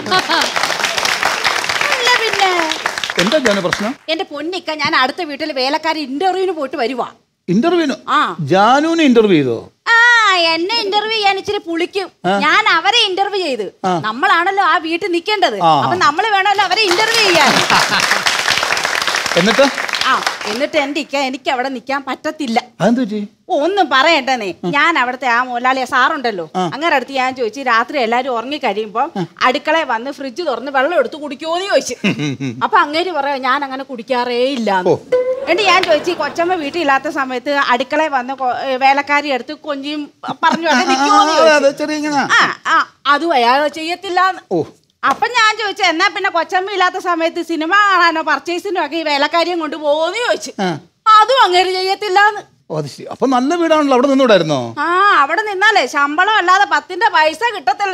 പിന്നെ എന്താ ജാനു പ്രശ്നം? എന്റെ പൊന്നിക്ക, ഞാൻ അടുത്ത വീട്ടിൽ വേലക്കാരി ഇന്റർവ്യൂവിന് പോയിട്ട് വരുവാ. ഇന്റർവ്യൂവിന്? ജാനുവിന് ഇന്റർവ്യൂ ചെയ്തോ? ആ എന്നെ ഇന്റർവ്യൂ ചെയ്യാൻ ഇച്ചിരി പുളിക്കും. ഞാൻ അവരെ ഇന്റർവ്യൂ ചെയ്ത്, നമ്മളാണല്ലോ ആ വീട്ടിൽ നിൽക്കേണ്ടത്. അപ്പൊ നമ്മൾ വേണമല്ലോ അവരെ ഇന്റർവ്യൂ ചെയ്യാൻ. എന്നിട്ട് ആ എന്നിട്ട് എന്റെ ഇക്ക എനിക്ക് അവിടെ നിൽക്കാൻ പറ്റത്തില്ല. അതെന്തുപറ്റി? ഒന്നും പറയണ്ടെന്നേ. ഞാൻ അവിടുത്തെ ആ മുതലാളിയ സാറുണ്ടല്ലോ, അങ്ങനെ അടുത്ത് ഞാൻ ചോദിച്ചു, രാത്രി എല്ലാരും ഉറങ്ങി കഴിയുമ്പോ അടുക്കളയിൽ വന്ന് ഫ്രിഡ്ജ് തുറന്ന് വെള്ളം എടുത്ത് കുടിക്കുമോന്ന് ചോദിച്ചു. അപ്പൊ അങ്ങേര് പറയാ ഞാൻ അങ്ങനെ കുടിക്കാറേ ഇല്ല. എന്നിട്ട് ഞാൻ ചോദിച്ചു, കൊച്ചമ്മ വീട്ടിലില്ലാത്ത സമയത്ത് അടുക്കളയിൽ വന്ന് വേലക്കാരി എടുത്ത് കൊഞ്ചിയും പറഞ്ഞു അതും അയാൾ ചെയ്യത്തില്ല. അപ്പൊ ഞാൻ ചോദിച്ചു, എന്നാ പിന്നെ കൊച്ചമ്മ ഇല്ലാത്ത സമയത്ത് സിനിമ കാണാനോ പർച്ചേസിനോ ഒക്കെ ഈ വേലക്കാരിയും കൊണ്ട് പോകുമെന്ന് ചോദിച്ചു. അതും അങ്ങേര് ചെയ്യത്തില്ലാന്ന്. അപ്പൊ നല്ല വീടാണല്ലോ, അവിടെ നിന്നൂടായിരുന്നോ? ആ അവിടെ നിന്നാലേ ശമ്പളം അല്ലാതെ പത്തിന്റെ പൈസ കിട്ടത്തില്ല.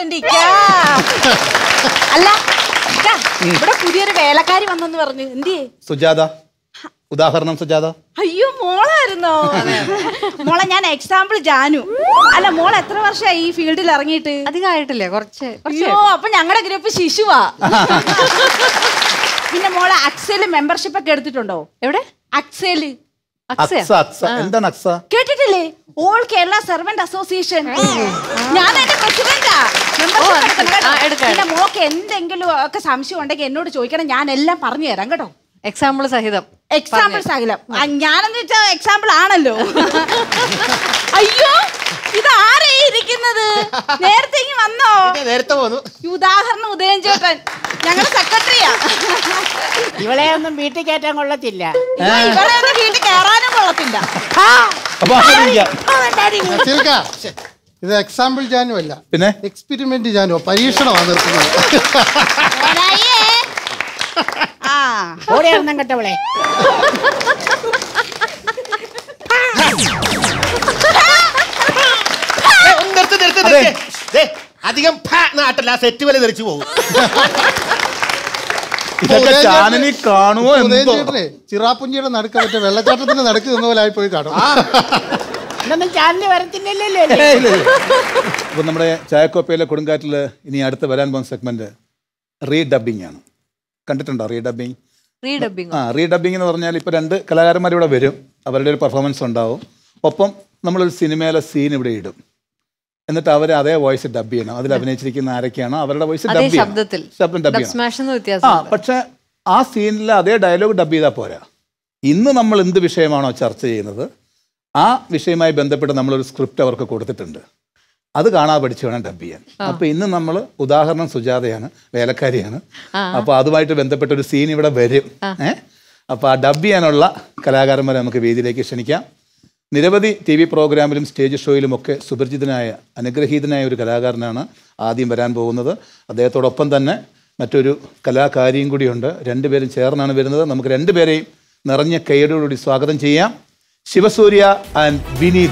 അല്ല ഇവിടെ പുതിയൊരു വേലക്കാരി വന്നെന്ന് പറഞ്ഞു. എന്തിയേ? സുജാത. ഉദാഹരണം സുജാത. അയ്യോ മോളായിരുന്നോ? മോളെ ഞാൻ എക്സാമ്പിൾ ജാനു. അല്ല മോൾ എത്ര വർഷമായി ഈ ഫീൽഡിൽ ഇറങ്ങിയിട്ട്? അധികം ആയിട്ടില്ലേ, കുറച്ച്. അയ്യോ അപ്പൊ ഞങ്ങളുടെ ഗ്രൂപ്പ് ശിശുവാ. പിന്നെ മോളെ അക്സേല് മെമ്പർഷിപ്പ് ഒക്കെ എടുത്തിട്ടുണ്ടോ? എവിടെ? അക്സേല്. എന്താണ് അക്സ? കേട്ടിട്ടില്ലേ? All Kerala servant association. ഞാൻ എന്റെ പ്രസിഡന്റാ. പിന്നെ മോക്ക് എന്തെങ്കിലും ഒക്കെ സംശയം ഉണ്ടെങ്കിൽ എന്നോട് ചോദിക്കണം, ഞാൻ എല്ലാം പറഞ്ഞു തരാം കേട്ടോ. എക്സാമ്പിൾ സഹിതം. എക്സാമ്പിൾ സഹിതം. ഞാനെന്ന് വെച്ചാ എക്സാമ്പിൾ ആണല്ലോ. അയ്യോ ഇത് ആരേ ഇരിക്കുന്നത്? നേരത്തെ വന്നോ? നേരത്തെ പോന്നു. ഉദാഹരണം ഉദയൻ ചേട്ടൻ, ഞങ്ങളുടെ സെക്രട്ടറിയാ. ഇവളെ ഒന്നും വീട്ടിൽ കയറ്റാൻ കൊള്ളത്തില്ല. ഇവളെ ഒന്നും വീട്ടിൽ കയറാനും കൊള്ളത്തില്ല. ഇത് എക്സാമ്പിൾ ജാനു അല്ല, പിന്നെ എക്സ്പെരിമെന്റ് ജാനു. പരീക്ഷണമാണ് നിർത്തുന്നത്. ഓടിയാണെന്നും കേട്ടവളെ. അധികം നാട്ടല്ല, സെറ്റ് വരെ ധരിച്ചു പോകും. കാണുമോ? ചിറാപ്പുഞ്ചിയുടെ നടുക്ക് മറ്റേ വെള്ളച്ചാട്ടത്തിന്റെ നടുക്ക് നിന്ന പോലെ ആയി പോയി കാണും. ചാനല് വരത്തില്ലല്ലോ. അപ്പൊ നമ്മുടെ ചായക്കോപ്പയിലെ കൊടുങ്കാറ്റില് ഇനി അടുത്ത് വരാൻ പോകുന്ന സെഗ്മെന്റ് റീഡബിങ് ആണ്. കണ്ടിട്ടുണ്ടോ റീഡബിങ്? റീഡബിങ് ആ റീഡബിങ് എന്ന് പറഞ്ഞാൽ ഇപ്പോൾ രണ്ട് കലാകാരന്മാർ ഇവിടെ വരും, അവരുടെ ഒരു പെർഫോമൻസ് ഉണ്ടാവും. ഒപ്പം നമ്മളൊരു സിനിമയിലെ സീൻ ഇവിടെ ഇടും, എന്നിട്ട് അവർ അതേ വോയിസ് ഡബ് ചെയ്യണം. അതിൽ അഭിനയിച്ചിരിക്കുന്ന ആരൊക്കെയാണോ അവരുടെ വോയിസ് ഡബ് ചെയ്യണം. ശബ്ദം ഡബ് ചെയ്യണം. ആ പക്ഷെ ആ സീനിൽ അതേ ഡയലോഗ് ഡബ് ചെയ്താൽ പോരാ. ഇന്ന് നമ്മൾ എന്ത് വിഷയമാണോ ചർച്ച ചെയ്യുന്നത് ആ വിഷയവുമായി ബന്ധപ്പെട്ട് നമ്മളൊരു സ്ക്രിപ്റ്റ് അവർക്ക് കൊടുത്തിട്ടുണ്ട്. അത് കാണാതെ പഠിച്ചു വേണം ഡബ് ചെയ്യാൻ. അപ്പൊ ഇന്ന് നമ്മൾ ഉദാഹരണം സുജാതയാണ്, വേലക്കാരിയാണ്. അപ്പൊ അതുമായിട്ട് ബന്ധപ്പെട്ട ഒരു സീൻ ഇവിടെ വരും. ഏഹ് അപ്പൊ ആ ഡബ് ചെയ്യാനുള്ള കലാകാരന്മാരെ നമുക്ക് വേദിയിലേക്ക് ക്ഷണിക്കാം. നിരവധി ടി വി പ്രോഗ്രാമിലും സ്റ്റേജ് ഷോയിലുമൊക്കെ സുപരിചിതനായ അനുഗ്രഹീതനായ ഒരു കലാകാരനാണ് ആദ്യം വരാൻ പോകുന്നത്. അദ്ദേഹത്തോടൊപ്പം തന്നെ മറ്റൊരു കലാകാരിയും കൂടിയുണ്ട്. രണ്ടുപേരും ചേർന്നാണ് വരുന്നത്. നമുക്ക് രണ്ടുപേരെയും നിറഞ്ഞ കൈയോടുകൂടി സ്വാഗതം ചെയ്യാം. ശിവസൂര്യ ആൻഡ് വിനീത.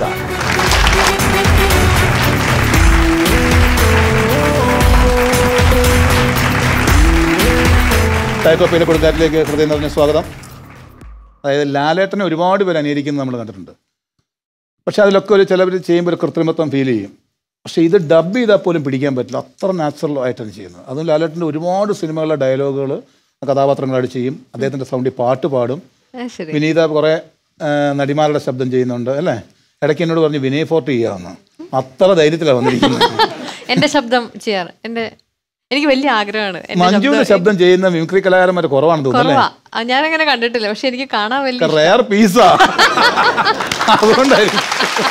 ചായ കോപ്പയിലെ കൊടുങ്കാറ്റിലേക്ക് ഹൃദയം നിറഞ്ഞ സ്വാഗതം. അതായത് ലാലേട്ടനെ ഒരുപാട് പേര് അനുകരിക്കുന്നത് നമ്മൾ കണ്ടിട്ടുണ്ട്. പക്ഷെ അതിലൊക്കെ ഒരു ചിലവർ ചെയ്യുമ്പോൾ ഒരു കൃത്രിമത്വം ഫീൽ ചെയ്യും. പക്ഷേ ഇത് ഡബ് ചെയ്താൽ പോലും പിടിക്കാൻ പറ്റില്ല, അത്ര നാച്ചുറൽ ആയിട്ടാണ് ചെയ്യുന്നത്. അതും ലാലേട്ടൻ്റെ ഒരുപാട് സിനിമകളുടെ ഡയലോഗുകൾ കഥാപാത്രങ്ങളായിട്ട് ചെയ്യും. അദ്ദേഹത്തിൻ്റെ സൗണ്ടിൽ പാട്ട് പാടും. വിനീത കുറേ നടിമാരുടെ ശബ്ദം ചെയ്യുന്നുണ്ട് അല്ലേ? ഇടയ്ക്ക് എന്നോട് പറഞ്ഞ് വിനയ് ഫോർട്ട് ചെയ്യാമെന്ന്. അത്ര ധൈര്യത്തിലാണ് വന്നിരിക്കുന്നത്. എൻ്റെ ശബ്ദം ചെയ്യാറ് എൻ്റെ എനിക്ക് വലിയ ആഗ്രഹമാണ്. മഞ്ജുവിന്റെ ശബ്ദം ചെയ്യുന്ന മിമിക്രി കലാകാരന്മാർ കുറവാണെന്ന് തോന്നുന്നു. ഞാനങ്ങനെ കണ്ടിട്ടില്ല, പക്ഷെ എനിക്ക് കാണാൻ വലിയ റെയർ പീസാ. അതുകൊണ്ടായിരിക്കും.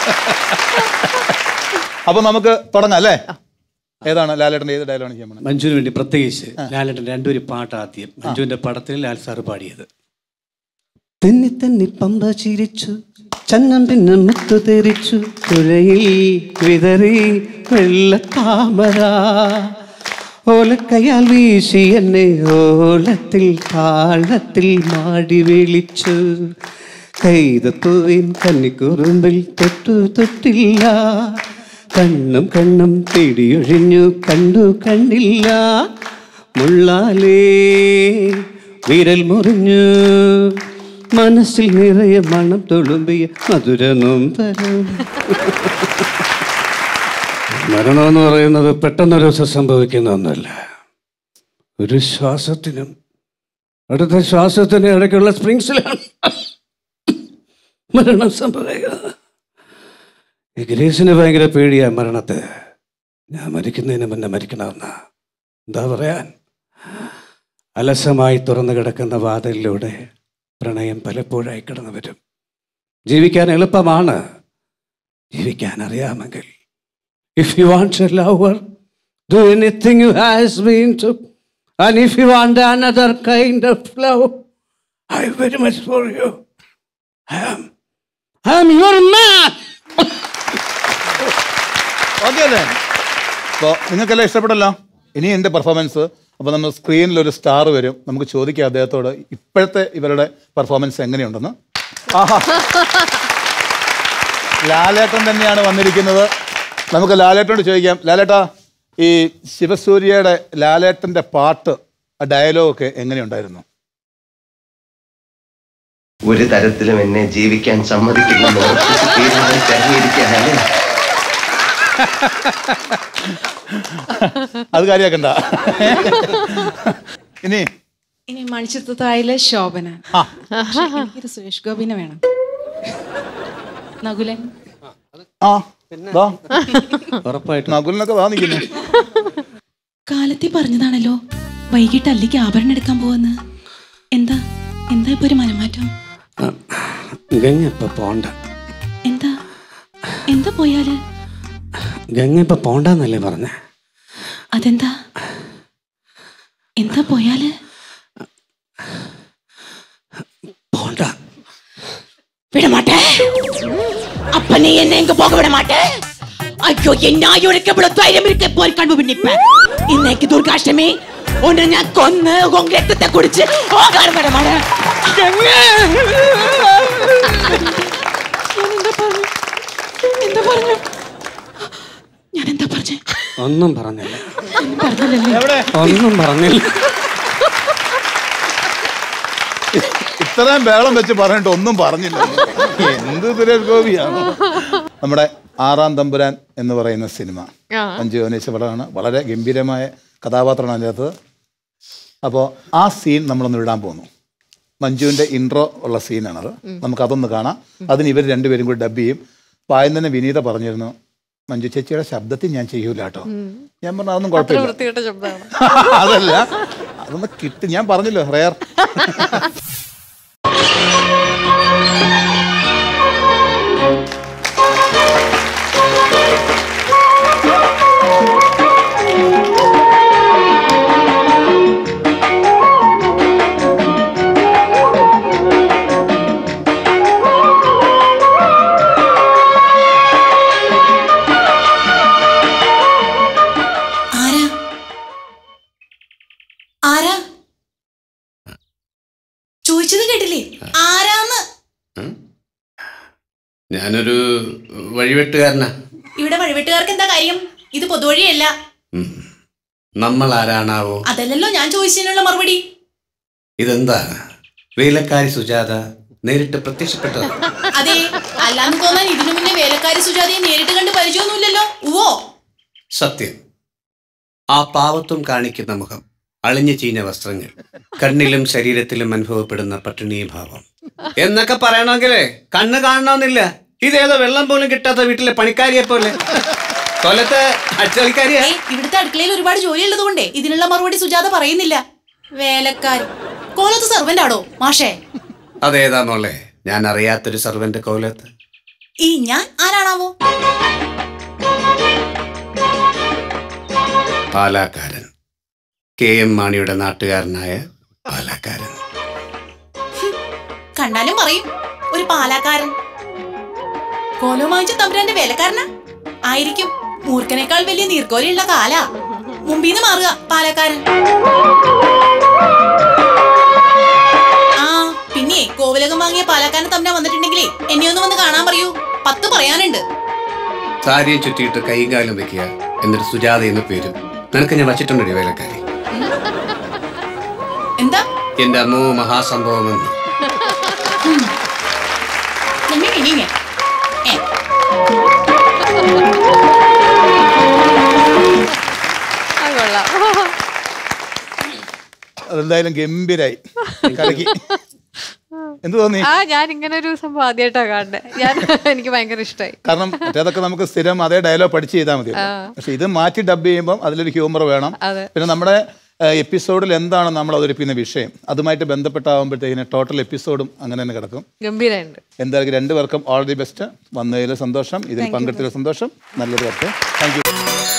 അപ്പൊ നമുക്ക് തുടങ്ങാം അല്ലേ? ഏതാണ് ലാലേട്ടൻ്റെ ഏത് ഡയലോഗാണ് ചെയ്യാൻ പോകുന്നത്? മഞ്ജുവിന് വേണ്ടി പ്രത്യേകിച്ച് ലാലേട്ടൻ രണ്ടൊരു പാട്ട് ആദ്യം മഞ്ജുവിന്റെ പടത്തിൽ ലാൽ സാറ് പാടിയത്. തെന്നി തെന്നി പമ്പ ചിരിച്ചു, ചന്നം പിന്നെ മുത്തു തെറിച്ചു, തുഴയിൽ വിതറി വെള്ളത്താമര, ഓലക്കയാൽ വീശി എന്നെ ഓളത്തിൽ താളത്തിൽ മാടി വിളിച്ചു, കൈതപ്പൂവിൻ കന്നിക്കുറുമ്പിൽ തൊട്ടു തൊട്ടില്ല, കണ്ണും കണ്ണും പിടിയൊഴിഞ്ഞു കണ്ടു കണ്ടില്ല, മുള്ളാലേ വിരൽ മുറിഞ്ഞു, മനസ്സിൽ നിറയെ മണം തുളുമ്പിയ മധുര നൊമ്പരം. മരണമെന്ന് പറയുന്നത് പെട്ടെന്നൊരു ദിവസം സംഭവിക്കുന്ന ഒന്നല്ല. ഒരു ശ്വാസത്തിനും അടുത്ത ശ്വാസത്തിന് ഇടയ്ക്കുള്ള സ്പ്രിങ്സിലാണ് മരണം സംഭവിക്കുന്നത്. ഈ ഗ്രേസിന് ഭയങ്കര പേടിയാ മരണത്തെ. ഞാൻ മരിക്കുന്നതിന് മുന്നേ മരിക്കണമെന്ന എന്താ പറയാൻ. അലസമായി തുറന്നു കിടക്കുന്ന വാതിലിലൂടെ പ്രണയം പലപ്പോഴായി കടന്നു വരും. ജീവിക്കാൻ എളുപ്പമാണ്, ജീവിക്കാൻ അറിയാമെങ്കിൽ. If you want a lover, do anything you has been to. And if you want another kind of love, I very much for you. I am, I am your man. Okay അല്ലേ? അപ്പോൾ നിങ്ങൾക്കെല്ലാം ഇഷ്ടപ്പെടല്ലോ. ഇനി എൻ്റെ പെർഫോമൻസ്. അപ്പോൾ നമ്മൾ സ്ക്രീനിൽ ഒരു സ്റ്റാർ വരും. നമുക്ക് ചോദിക്കാം അദ്ദേഹത്തോട് ഇപ്പോഴത്തെ ഇവരുടെ പെർഫോമൻസ് എങ്ങനെയുണ്ടെന്ന്. ആഹാ, ലാലേട്ടൻ തന്നെയാണ് വന്നിരിക്കുന്നത്. നമുക്ക് ലാലേട്ടനോട് ചോദിക്കാം. ലാലേട്ടാ, ഈ ശിവസൂര്യയുടെ ലാലേട്ടൻ്റെ പാട്ട് ആ ഡയലോഗൊക്കെ എങ്ങനെയുണ്ടായിരുന്നു? ഒരു തരത്തിലും എന്നെ ജീവിക്കാൻ സമ്മതിക്കില്ലെന്ന് തീരുമാനിച്ചിരിക്കുകയാണ്. അത് കാര്യാക്കണ്ട. ഇനി ഇനി മണിച്ചിത്രത്താഴിലെ ശോഭന. എനിക്കൊരു സുരേഷ് ഗോപിനെ വേണം. നകുലൻ. ആ നകുലിനൊക്കെ വാ നിൽക്കുന്നു. കാലത്തെ പറഞ്ഞതാണല്ലോ വൈകിട്ട് അല്ലിക്ക് ആഭരണം എടുക്കാൻ പോവെന്ന്. എന്താ എന്താ ഇപ്പൊ ഒരു മനമാറ്റം? ഗംഗ പോണ്ട. എന്താ എന്താ പോയാല്? ഗംഗ ഇപ്പൊ പോണ്ടെന്നല്ലേ പറഞ്ഞ? അതെന്താ എന്താ പോയാല്? പോണ്ട. விடமாட்டே. அப்ப நீ என்ன எங்க போக விட மாட்டே? ஐயோ, എന്നായോടൊക്കെ എவ்வளவு ധൈര്യം ഇരിക്കെ പോയി കണ്ടു നിപ്പ. ഇന്നേക്ക് ദുർഗാഷ്ടമി ഒന്നെ ഞാൻ കൊന്ന് ഉங்க രക്തത്തെ കുടിച്ച് ഓകാർ വിട മാട്ടേ. എന്താ പറഞ്ഞു? ഞാൻ എന്താ പറഞ്ഞു? ഒന്നും പറഞ്ഞില്ല. പറഞ്ഞില്ലല്ലേ? ഒന്നും പറഞ്ഞില്ല. ഇത്രയും ബേളം വെച്ച് പറഞ്ഞിട്ട് ഒന്നും പറഞ്ഞില്ല. എന്ത് സുരേഷ് ഗോപിയാണ്. നമ്മുടെ ആറാം തമ്പുരാൻ എന്ന് പറയുന്ന സിനിമ മഞ്ജു അഭിനയിച്ച പടമാണ്. വളരെ ഗംഭീരമായ കഥാപാത്രമാണ് അതിനകത്ത്. അപ്പോൾ ആ സീൻ നമ്മളൊന്ന് ഇടാൻ പോകുന്നു. മഞ്ജുവിൻ്റെ ഇൻട്രോ ഉള്ള സീനാണത്. നമുക്കതൊന്ന് കാണാം. അതിന് ഇവർ രണ്ടുപേരും കൂടി ഡബ് ചെയ്യും. അപ്പോൾ ആദ്യം തന്നെ വിനീത പറഞ്ഞിരുന്നു, മഞ്ജു ചേച്ചിയുടെ ശബ്ദത്തിൽ ഞാൻ ചെയ്യൂല കേട്ടോ. ഞാൻ പറഞ്ഞു അതൊന്നും കുഴപ്പമില്ല. അതല്ല, അതൊന്ന് കിട്ടി. ഞാൻ പറഞ്ഞല്ലോ റെയർ. ഞാനൊരു വഴിവെട്ടുകാരനാ. ഇവിടെ വഴിവെട്ടുകാർക്ക് എന്താ കാര്യം? ഇത് പൊതുവഴിയല്ല. നമ്മൾ ആരാണാവോ? അതല്ലല്ലോ ഞാൻ ചോദിച്ചതിനുള്ള മറുപടി. ഇതെന്താണ് വേലക്കാരി സുജാത നേരിട്ട് പ്രത്യക്ഷപ്പെട്ടത്? അതെ, അല്ലാന്ന് തോന്നാൻ ഇതിനു മുന്നേ വേലക്കാരി സുജാതയെ നേരിട്ട് കണ്ട് പരിചയമൊന്നുമില്ലല്ലോ. ഉവ്വോ? സത്യം. ആ പാവത്വം കാണിക്കുന്ന മുഖം, അളിഞ്ഞു ചീഞ്ഞ വസ്ത്രങ്ങൾ, കണ്ണിലും ശരീരത്തിലും അനുഭവപ്പെടുന്ന പട്ടിണീഭാവം എന്നൊക്കെ പറയണമെങ്കിലേ കണ്ണ് കാണണമെന്നില്ല. ഇതേതോ വെള്ളം പോലും കിട്ടാത്ത വീട്ടിലെ പണിക്കാരിയെ പോലെ കൊല്ലത്തെ അച്ചളിക്കാരിയാ. ഇവിടുത്തെ അടുക്കളയിൽ ഒരുപാട് ജോലി ഉള്ളത് കൊണ്ടേ ഇതിനുള്ള മറുപടി സുജാത പറയുന്നില്ല. വേലക്കാരി കോലത്ത് സർവന്റ് ആടോ മാഷേ? അതേതാ മോളെ, ഞാൻ അറിയാത്തൊരു സർവന്റ് കോലത്ത്. ഈ ഞാൻ ആരാണാവോ? പാലാക്കാരൻ, കെ എം മാണിയുടെ നാട്ടുകാരനായ പാലാക്കാരൻ. കണ്ടാലും പറയും ഒരു പാലാക്കാരൻ. കോലം വാങ്ങിച്ച തമ്പുരാന്റെ വേലക്കാരനാ ആയിരിക്കും. മൂർഖനേക്കാൾ വലിയ നീർക്കോലിയുള്ള കാലാ. മുമ്പീന്ന് മാറുക പാലക്കാരൻ. ആ പിന്നെ കോവിലകം വാങ്ങിയ പാലക്കാരൻ തമ്പുരാൻ വന്നിട്ടുണ്ടെങ്കിലേ എന്നെ ഒന്ന് വന്ന് കാണാൻ പറയൂ. പത്ത് പറയാനുണ്ട്. സാരിയെ ചുറ്റിയിട്ട് കൈകാലം വെക്കുക, എന്നിട്ട് സുജാത എന്ന് പേരും നിനക്ക് ഞാൻ വച്ചിട്ടുണ്ടോ വേലക്കാരി? എന്താ എന്റെ അമ്മോ മഹാസംഭവം എന്ന്. അതെന്തായാലും ഗംഭീരായി. കലക്കി. എന്ത് തോന്നി? ആ ഞാൻ ഇങ്ങനെ ഒരു സംഭവം ആദ്യമായിട്ടാ കാണുന്നത്. ഞാൻ എനിക്ക് ഭയങ്കര ഇഷ്ടമായി. കാരണം മറ്റേതൊക്കെ നമുക്ക് സ്ഥിരം അതേ ഡയലോഗ് പഠിച്ച് ചെയ്താൽ മതി. പക്ഷെ ഇത് മാറ്റി ഡബ് ചെയ്യുമ്പോൾ അതിലൊരു ഹ്യൂമർ വേണം. പിന്നെ നമ്മുടെ എപ്പിസോഡിൽ എന്താണ് നമ്മൾ അവതരിപ്പിക്കുന്ന വിഷയം അതുമായിട്ട് ബന്ധപ്പെട്ടാകുമ്പോഴത്തേക്കിന് ടോട്ടൽ എപ്പിസോഡും അങ്ങനെ തന്നെ കിടക്കും. ഗംഭീരമുണ്ട്. എന്തായാലും രണ്ടുപേർക്കും ഓൾ ദി ബെസ്റ്റ്. വന്നതിൽ സന്തോഷം, ഇതിൽ പങ്കെടുത്തതിൽ സന്തോഷം. നല്ലൊരു വർക്ക്. Thank you.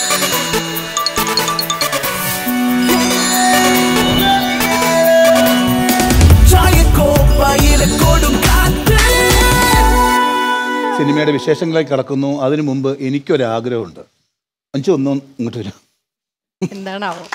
സിനിമയുടെ വിശേഷങ്ങളിലേക്ക് കടക്കുന്നു. അതിനു മുമ്പ് എനിക്കൊരാഗ്രഹമുണ്ട്. അഞ്ചു ഒന്നും ഇങ്ങോട്ട് വരും. എന്താണാവോ?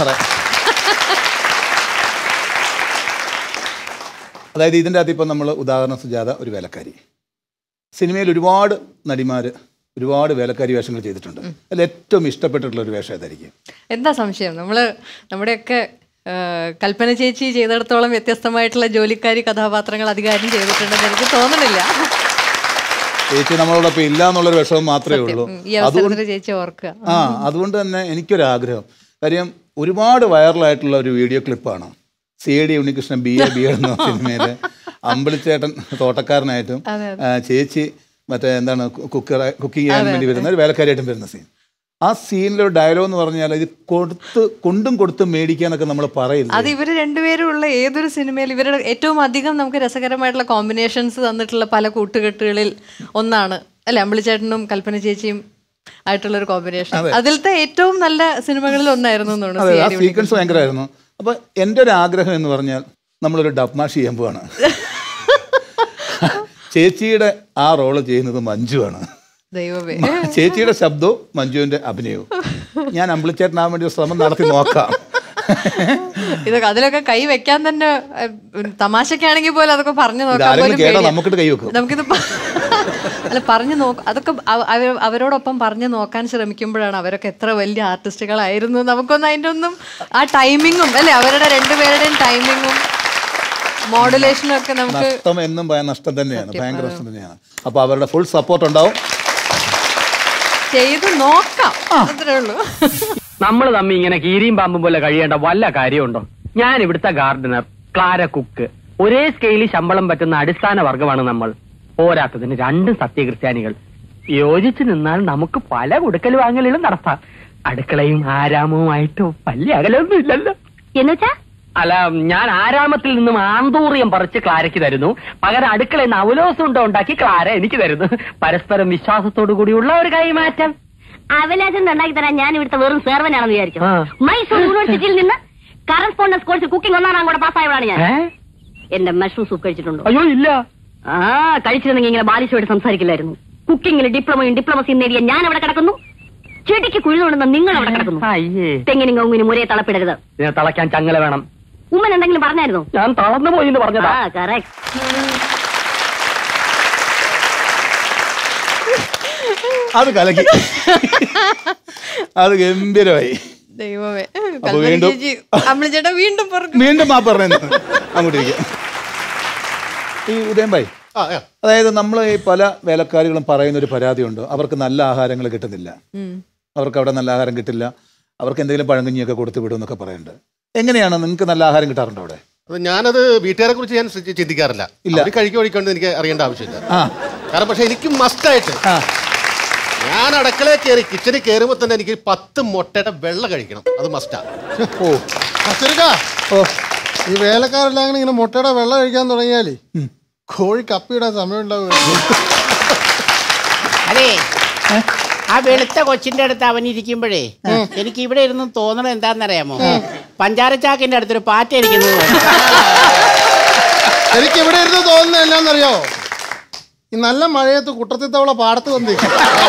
അതായത് ഇതിൻ്റെ അകത്ത് ഇപ്പം നമ്മൾ ഉദാഹരണം സുജാത ഒരു വേലക്കാരി. സിനിമയിൽ ഒരുപാട് നടിമാർ ഒരുപാട് വേലക്കാരി വേഷങ്ങൾ ചെയ്തിട്ടുണ്ട്. അതിൽ ഏറ്റവും ഇഷ്ടപ്പെട്ടിട്ടുള്ള ഒരു വേഷം ഏതായിരിക്കും? എന്താ സംശയം? നമ്മൾ നമ്മുടെയൊക്കെ കൽപ്പന ചേച്ചി ചെയ്തിടത്തോളം വ്യത്യസ്തമായിട്ടുള്ള ജോലിക്കാരി കഥാപാത്രങ്ങൾ അധികാരം ചെയ്തിട്ടുണ്ടെന്ന് എനിക്ക് തോന്നുന്നില്ല. ചേച്ചി നമ്മളോടൊപ്പം ഇല്ല എന്നുള്ളൊരു വിഷമം മാത്രമേ ഉള്ളൂ. അതുകൊണ്ട് ചേച്ചി ഓർക്കുക. ആ അതുകൊണ്ട് തന്നെ എനിക്കൊരാഗ്രഹം. കാര്യം ഒരുപാട് വൈറലായിട്ടുള്ള ഒരു വീഡിയോ ക്ലിപ്പാണ് C D Unnikrishnan B A B A എന്ന സിനിമയിൽ അമ്പിളിച്ചേട്ടൻ തോട്ടക്കാരനായിട്ടും ചേച്ചി മറ്റേ എന്താണ് കുക്കർ കുക്കിംഗ് ചെയ്യാൻ വേണ്ടി വരുന്ന ഒരു വേലക്കാരിയായിട്ടും വരുന്ന സീൻ. ആ സീനിലൊരു ഡയലോഗ് എന്ന് പറഞ്ഞാൽ ഇത് കൊടുത്ത് കൊണ്ടും കൊടുത്തും മേടിക്കാനൊക്കെ നമ്മൾ പറയില്ല. അത് ഇവർ രണ്ടുപേരും ഉള്ള ഏതൊരു സിനിമയിൽ ഇവരുടെ ഏറ്റവും അധികം നമുക്ക് രസകരമായിട്ടുള്ള കോമ്പിനേഷൻസ് തന്നിട്ടുള്ള പല കൂട്ടുകെട്ടുകളിൽ ഒന്നാണ് അല്ലെ അമ്പിളിച്ചേട്ടനും കൽപ്പന ചേച്ചിയും ആയിട്ടുള്ള ഒരു കോമ്പിനേഷൻ. അതിലത്തെ ഏറ്റവും നല്ല സിനിമകളിൽ ഒന്നായിരുന്നു തോന്നുന്നു. ആ സീക്വൻസ് ഭയങ്കരമായിരുന്നു. അപ്പൊ എൻ്റെ ഒരു ആഗ്രഹം എന്ന് പറഞ്ഞാൽ നമ്മളൊരു ഡബ്മാഷ് ചെയ്യാൻ പോവാണ്. ചേച്ചിയുടെ ആ റോള് ചെയ്യുന്നത് മഞ്ജുവാണ്. ദൈവമേ, ചേച്ചിയുടെ ശബ്ദവും മഞ്ജുവിന്റെ അഭിനയവും. ഞാൻ അമ്പിളിച്ചേട്ടനാൻ വേണ്ടി ശ്രമം നടത്തി നോക്കാം. ഇതൊക്കെ അതിലൊക്കെ കൈ വെക്കാൻ തന്നെ തമാശക്കാണെങ്കിൽ പോലും അതൊക്കെ പറഞ്ഞു നോക്കാം. നമുക്കിട്ട് കൈ വെക്കും. നമുക്കിത് അല്ല പറഞ്ഞു നോക്ക അതൊക്കെ അവരോടൊപ്പം പറഞ്ഞു നോക്കാൻ ശ്രമിക്കുമ്പോഴാണ് അവരൊക്കെ എത്ര വലിയ ആർട്ടിസ്റ്റുകളായിരുന്നു. നമുക്കൊന്നും അതിൻ്റെ ഒന്നും ആ ടൈമിങ്ങും അല്ലെ അവരുടെ രണ്ടുപേരുടെയും ടൈമിങ്ങും മോഡുലേഷനും ഒക്കെ നമുക്ക് നഷ്ടം എന്നും പറയാൻ നഷ്ടം തന്നെയാണ്, ഭയങ്കര നഷ്ടം തന്നെയാണ്. അപ്പൊ അവരുടെ ഫുൾ സപ്പോർട്ട് ഉണ്ടാവും. ചെയ്ത് നോക്കാം, അത്രേ ഉള്ളൂ. നമ്മൾ തമ്മി ഇങ്ങനെ കീരിയും പാമ്പും പോലെ കഴിയേണ്ട വല്ല കാര്യമുണ്ടോ? ഞാൻ ഇവിടുത്തെ ഗാർഡനർ, ക്ലാര കുക്ക്, ഒരേ സ്കെയിലിൽ ശമ്പളം പറ്റുന്ന അടിസ്ഥാന വർഗമാണ് നമ്മൾ. പോരാത്തതിന് രണ്ടും സത്യക്രിസ്ത്യാനികൾ. യോജിച്ചു നിന്നാൽ നമുക്ക് പല കൊടുക്കൽ വാങ്ങലുകളും നടത്താം. അടുക്കളയും ആരാമവുമായിട്ട് വലിയ അകലൊന്നും ഇല്ലല്ലോ. എന്നുവെച്ചാ അല്ല, ഞാൻ ആരാമത്തിൽ നിന്നും ആന്തൂറിയം പറിച്ച് ക്ലാരയ്ക്ക് തരുന്നു, പകരം അടുക്കളയിൽ നിന്ന് അവലോസം ഉണ്ടോ ഉണ്ടാക്കി ക്ലാര എനിക്ക് തരുന്നു. പരസ്പരം വിശ്വാസത്തോടു കൂടിയുള്ള ഒരു കൈമാറ്റം. അവലാസം ഉണ്ടാക്കി തരാൻ ഞാൻ ഇവിടുത്തെ വെറും സേർവനാണെന്ന് വിചാരിച്ചു. മൈസൂർ യൂണിവേഴ്സിറ്റിയിൽ നിന്ന് കറസ്പോണ്ടൻസ് കോഴ്സ് കുക്കിംഗ് ഒന്നാം കൂടെ പാസ്സായവളാണ് ഞാൻ. എന്റെ മഷ്റൂം സൂപ്പ് കഴിച്ചിട്ടുണ്ടോ? അയ്യോ ഇല്ല. ആ കഴിച്ചിരുന്നെങ്കിൽ ഇങ്ങനെ ബാലിശോട് സംസാരിക്കില്ലായിരുന്നു. കുക്കിംഗിൽ ഡിപ്ലോമയും ഡിപ്ലോമസിയും നേടിയ ഞാൻ അവിടെ കിടക്കുന്നു, ചെടിക്ക് കുഴിതുകൊണ്ടെന്ന് നിങ്ങൾ അവിടെ കിടക്കുന്നു. തെങ്ങിനും കവുങ്ങിനും ഒരേ തളപ്പിടരുത്. തളയ്ക്കാൻ ചങ്ങല വേണം. ഉമ്മൻ എന്തെങ്കിലും പറഞ്ഞായിരുന്നോ? ഞാൻ തളർന്നു പോയി എന്ന് പറഞ്ഞതാ. അത് കലക്കി, അത് ഗംഭീരമായി. ദൈവമേ, അപ്പൊ വീണ്ടും ചേട്ടാ വീണ്ടും വീണ്ടും മാ പറഞ്ഞു അങ്ങോട്ടിരിക്കും. ഈ ഉദയം ഭായി, അതായത് നമ്മൾ ഈ പല വേലക്കാരികളും പറയുന്ന ഒരു പരാതിയുണ്ട്, അവർക്ക് നല്ല ആഹാരങ്ങൾ കിട്ടുന്നില്ല, അവർക്ക് അവിടെ നല്ല ആഹാരം കിട്ടില്ല, അവർക്ക് എന്തെങ്കിലും പഴങ്കഞ്ഞിയൊക്കെ കൊടുത്തു വിടും എന്നൊക്കെ പറയുന്നുണ്ട്. എങ്ങനെയാണ് നിങ്ങൾക്ക് നല്ല ആഹാരം കിട്ടാറുണ്ടോ അവിടെ? ഞാനത് വീട്ടുകാരെ കുറിച്ച് ഞാൻ ചിന്തിക്കാറില്ല. ഇല്ല, കഴിക്കുക കഴിക്കൊണ്ട് എനിക്ക് അറിയേണ്ട ആവശ്യമില്ല. കാരണം പക്ഷെ എനിക്ക് മസ്റ്റായിട്ട് ഞാൻ അടുക്കളയിൽ കയറി കിച്ചണിൽ കയറുമ്പോൾ തന്നെ എനിക്ക് പത്ത് മുട്ടയുടെ വെള്ളം കഴിക്കണം, അത് മസ്റ്റാ. ഓ ഓ ഈ വേലക്കാരെല്ലാം ഇങ്ങനെ മുട്ടയുടെ വെള്ളം കഴിക്കാൻ തുടങ്ങിയാലേ കോഴി കപ്പിയിടാൻ സമയം ഉണ്ടാവുക. അതെ, ആ വെളുത്ത കൊച്ചിന്റെ അടുത്ത് അവൻ ഇരിക്കുമ്പോഴേ എനിക്ക് ഇവിടെ ഇരുന്ന് തോന്നണത് എന്താണെന്നറിയാമോ? പഞ്ചാരച്ചാക്കിന്റെ അടുത്തൊരു പാറ്റ ഇരിക്കുന്നത്. എനിക്ക് ഇവിടെ ഇരുന്ന് തോന്നുന്നത് എന്നാന്നറിയാമോ? ഈ നല്ല മഴയത്ത് കുട്ടത്തി തവള പാടത്ത് വന്നിരിക്കും.